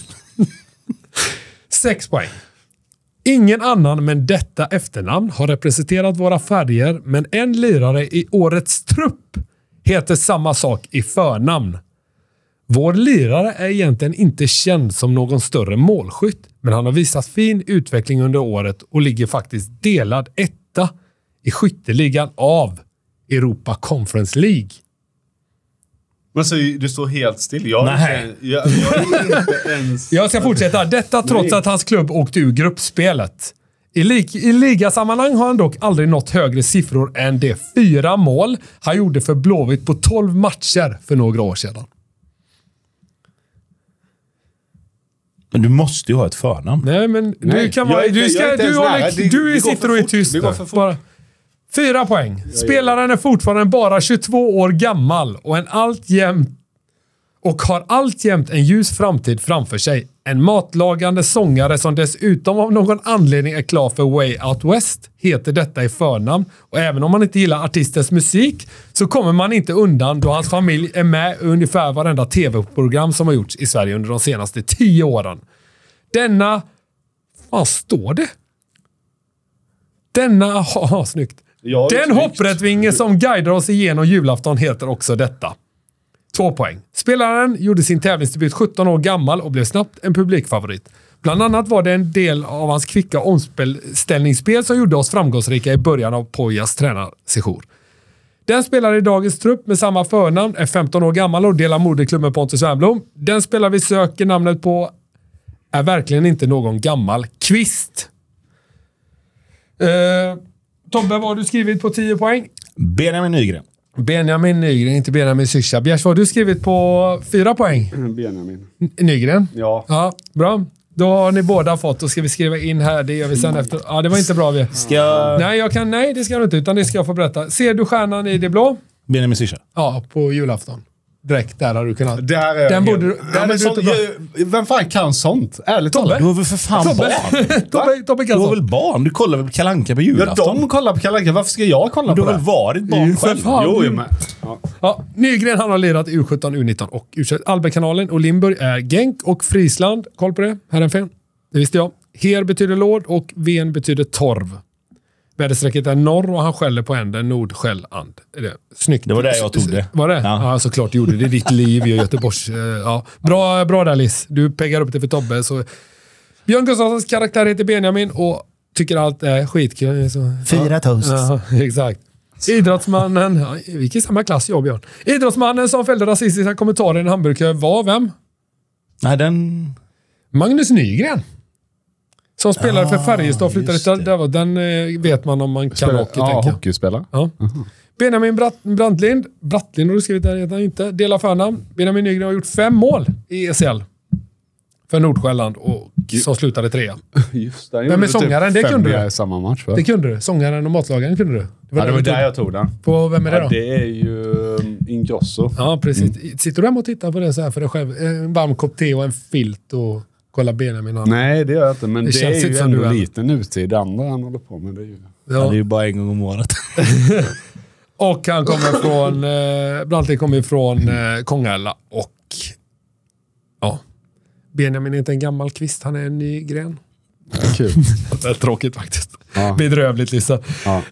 A: 6 poäng. Ingen annan men detta efternamn har representerat våra färger, men en lirare i årets trupp heter samma sak i förnamn. Vår lirare är egentligen inte känd som någon större målskytt, men han har visat fin utveckling under året och ligger faktiskt delad 1:a i skytteligan av Europa Conference League.
B: Men så du står helt still. Jag är inte ens...
A: Jag ska fortsätta. Detta trots att hans klubb åkte ur gruppspelet. I ligasammanhang har han dock aldrig nått högre siffror än de 4 mål han gjorde för Blåvitt på 12 matcher för några år sedan.
C: Men du måste ju ha ett förnamn.
A: Nej, men du kan vara... Du sitter och är tyst. 4 poäng. Spelaren är fortfarande bara 22 år gammal och har alltjämt en ljus framtid framför sig. En matlagande sångare som dessutom av någon anledning är klar för Way Out West heter detta i förnamn. Och även om man inte gillar artistens musik så kommer man inte undan då hans familj är med ungefär varenda tv-program som har gjorts i Sverige under de senaste 10 åren. Vad står det? Snyggt. Den hopprättvinge som guidar oss igenom julafton heter också detta. 2 poäng. Spelaren gjorde sin tävlingsdebut 17 år gammal och blev snabbt en publikfavorit. Bland annat var det en del av hans kvicka omställningsspel som gjorde oss framgångsrika i början av Pojas tränarsession. Den spelare i dagens trupp med samma förnamn är 15 år gammal och delar moderklubb med Pontus Wernbloom. Den spelare vi söker namnet på är verkligen inte någon gammal kvist. Tobbe, vad har du skrivit på 10 poäng?
C: Benjamin Nygren.
A: Benjamin Nygren, inte Benjamin Syscha. Bjärs, vad har du skrivit på 4 poäng?
B: Benjamin.
A: Nygren?
B: Ja.
A: Ja, bra. Då har ni båda fått. Då ska vi skriva in här. Det gör vi sen efter. Ja, det var inte bra. Nej, det ska jag inte. Utan det ska jag få berätta. Ser du stjärnan i det blå?
C: Benjamin Syscha.
A: Ja, på julafton. Direkt där har du kunnat.
B: Den borde... Vem fan kan sånt? Ärligt talat.
C: Du har väl för fan barn?
A: Tobbe
C: Du har väl barn? Du kollar väl Kalle Anka på julafton?
B: De kollar på Kalle Anka. Varför ska jag kolla
C: du
B: på det?
C: Du har väl varit barn själv?
B: Jo, jag med.
A: Ja, Nygren, han har lirat U17, U19 och U21. Albertkanalen och Limburg är Genk och Friesland. Koll på det. Här är en fel. Det visste jag. Her betyder låd och ven betyder torv. Väderstrecket är norr och han skäller på änden Nordsjälland. Snyggt.
C: Det var det jag tog det.
A: Var det? Ja, såklart gjorde det. Ditt liv i Göteborgs... Ja. Bra där, Liz. Du peggar upp det för Tobbe. Så. Björn Gustafssons karaktär heter Benjamin och tycker allt är skitkul.
C: 4 toast.
A: Ja, exakt. Idrottsmannen... Ja, vilken samma klass jag, Björn. Idrottsmannen som fällde rasistiska kommentarer i en hamburgerkö var vem?
C: Nej, den...
A: Magnus Nygren. Som spelade för Färjestad och flyttade till där. Den vet man om man kan hockey.
B: Ja, hockeyspelare.
A: Ja. Benjamin Brantlind har du skrivit där, heter han inte. Delar förnamn. Benjamin Nygren har gjort 5 mål i ECL. För Nordsjälland och som slutade 3.
B: Just det.
A: Men med sångaren, det kunde du.
B: I samma match, va?
A: Det kunde du. Sångaren och matlagaren kunde du.
B: Det var där jag tog den.
A: På vem är det då?
B: Det är ju Ingrosso.
A: Ja, precis. Sitter du hemma och tittar på det så här för dig själv? En varm kopp te och en filt och kolla Benjamin?
B: Nej, det gör jag inte. Men det är ju ändå
A: du
B: lite nutid. Det andra han håller på med, det är ju...
C: Ja. Det är ju bara en gång om året.
A: Och han kommer från... Brantley kommer från Kongälva. Och... Ja. Benjamin är inte en gammal kvist, han är en ny gren.
B: Kul.
A: Det är tråkigt faktiskt.
B: Ja.
A: Bedrövligt, Lisa.
B: Ja.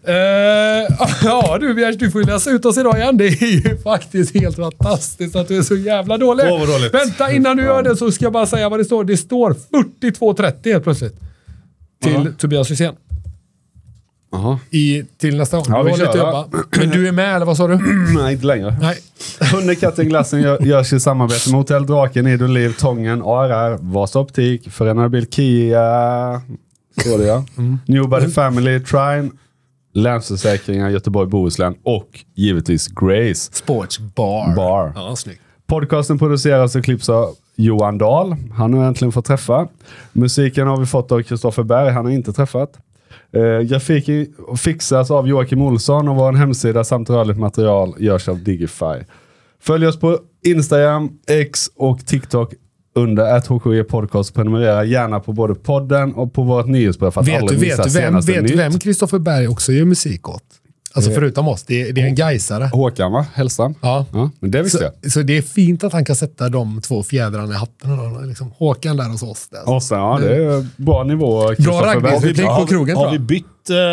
A: Ja, du Bjärs, du får ju läsa ut oss idag igen. Det är ju faktiskt helt fantastiskt att du är så jävla dålig.
C: Vad dåligt.
A: Vänta, innan du gör det så ska jag bara säga vad det står. Det står 42-30 helt plötsligt. Till Tobias Hysén.
B: Jaha.
A: Till nästa gång.
B: Ja, vi
A: har lite
B: kör,
A: jobba. Men du är med, eller vad sa du?
B: Nej, inte längre.
A: Nej.
B: Hundekatten glassen görs i samarbete med Hotell Draken, Idoliv, Tången, ARR, Vasa Optik, Förenade Bil, Kia, så det ja. New Body Family, Trine, Länsförsäkringar, Göteborg, Bohuslän och givetvis Grace
A: Sports Bar. Ja, snyggt.
B: Podcasten produceras och klipps av Johan Dahl. Han har äntligen fått träffa. Musiken har vi fått av Kristoffer Berg. Han har inte träffat. Grafiken fixas av Joakim Olsson och vår hemsida samt rörligt material görs av Digify. Följ oss på Instagram, X och TikTok under @HKE Podcast. Prenumerera gärna på både podden och på vårt nyhetsbrev för att aldrig missa senaste nytt.
A: Vem Kristoffer Berg också gör musik åt? Alltså förutom oss, det är en gaisare.
B: Håkan, va? Hälsan.
A: Ja.
B: Men det visste jag.
A: Så det är fint att han kan sätta de 2 fjädrarna i hatten. Liksom. Håkan där hos oss. Där.
B: Och sen, det är bra nivå.
A: Bra raggningsreplik på krogen.
C: Har vi bytt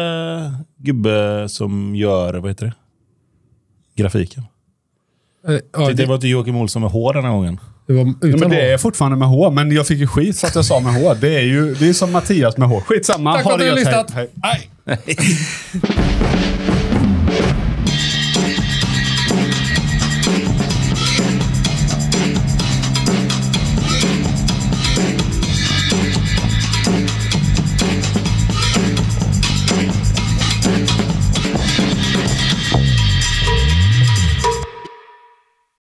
C: gubbe som gör, vad heter det? Grafiken? Det var inte Joakim Olsson med hår den här gången.
A: Det var utan
B: men det är fortfarande med hår, men jag fick ju skit för att jag sa med hår. Det är som Mattias med hår. Skitsamma.
A: Tack för att du har lyssnat.
B: Hej.
C: Nej.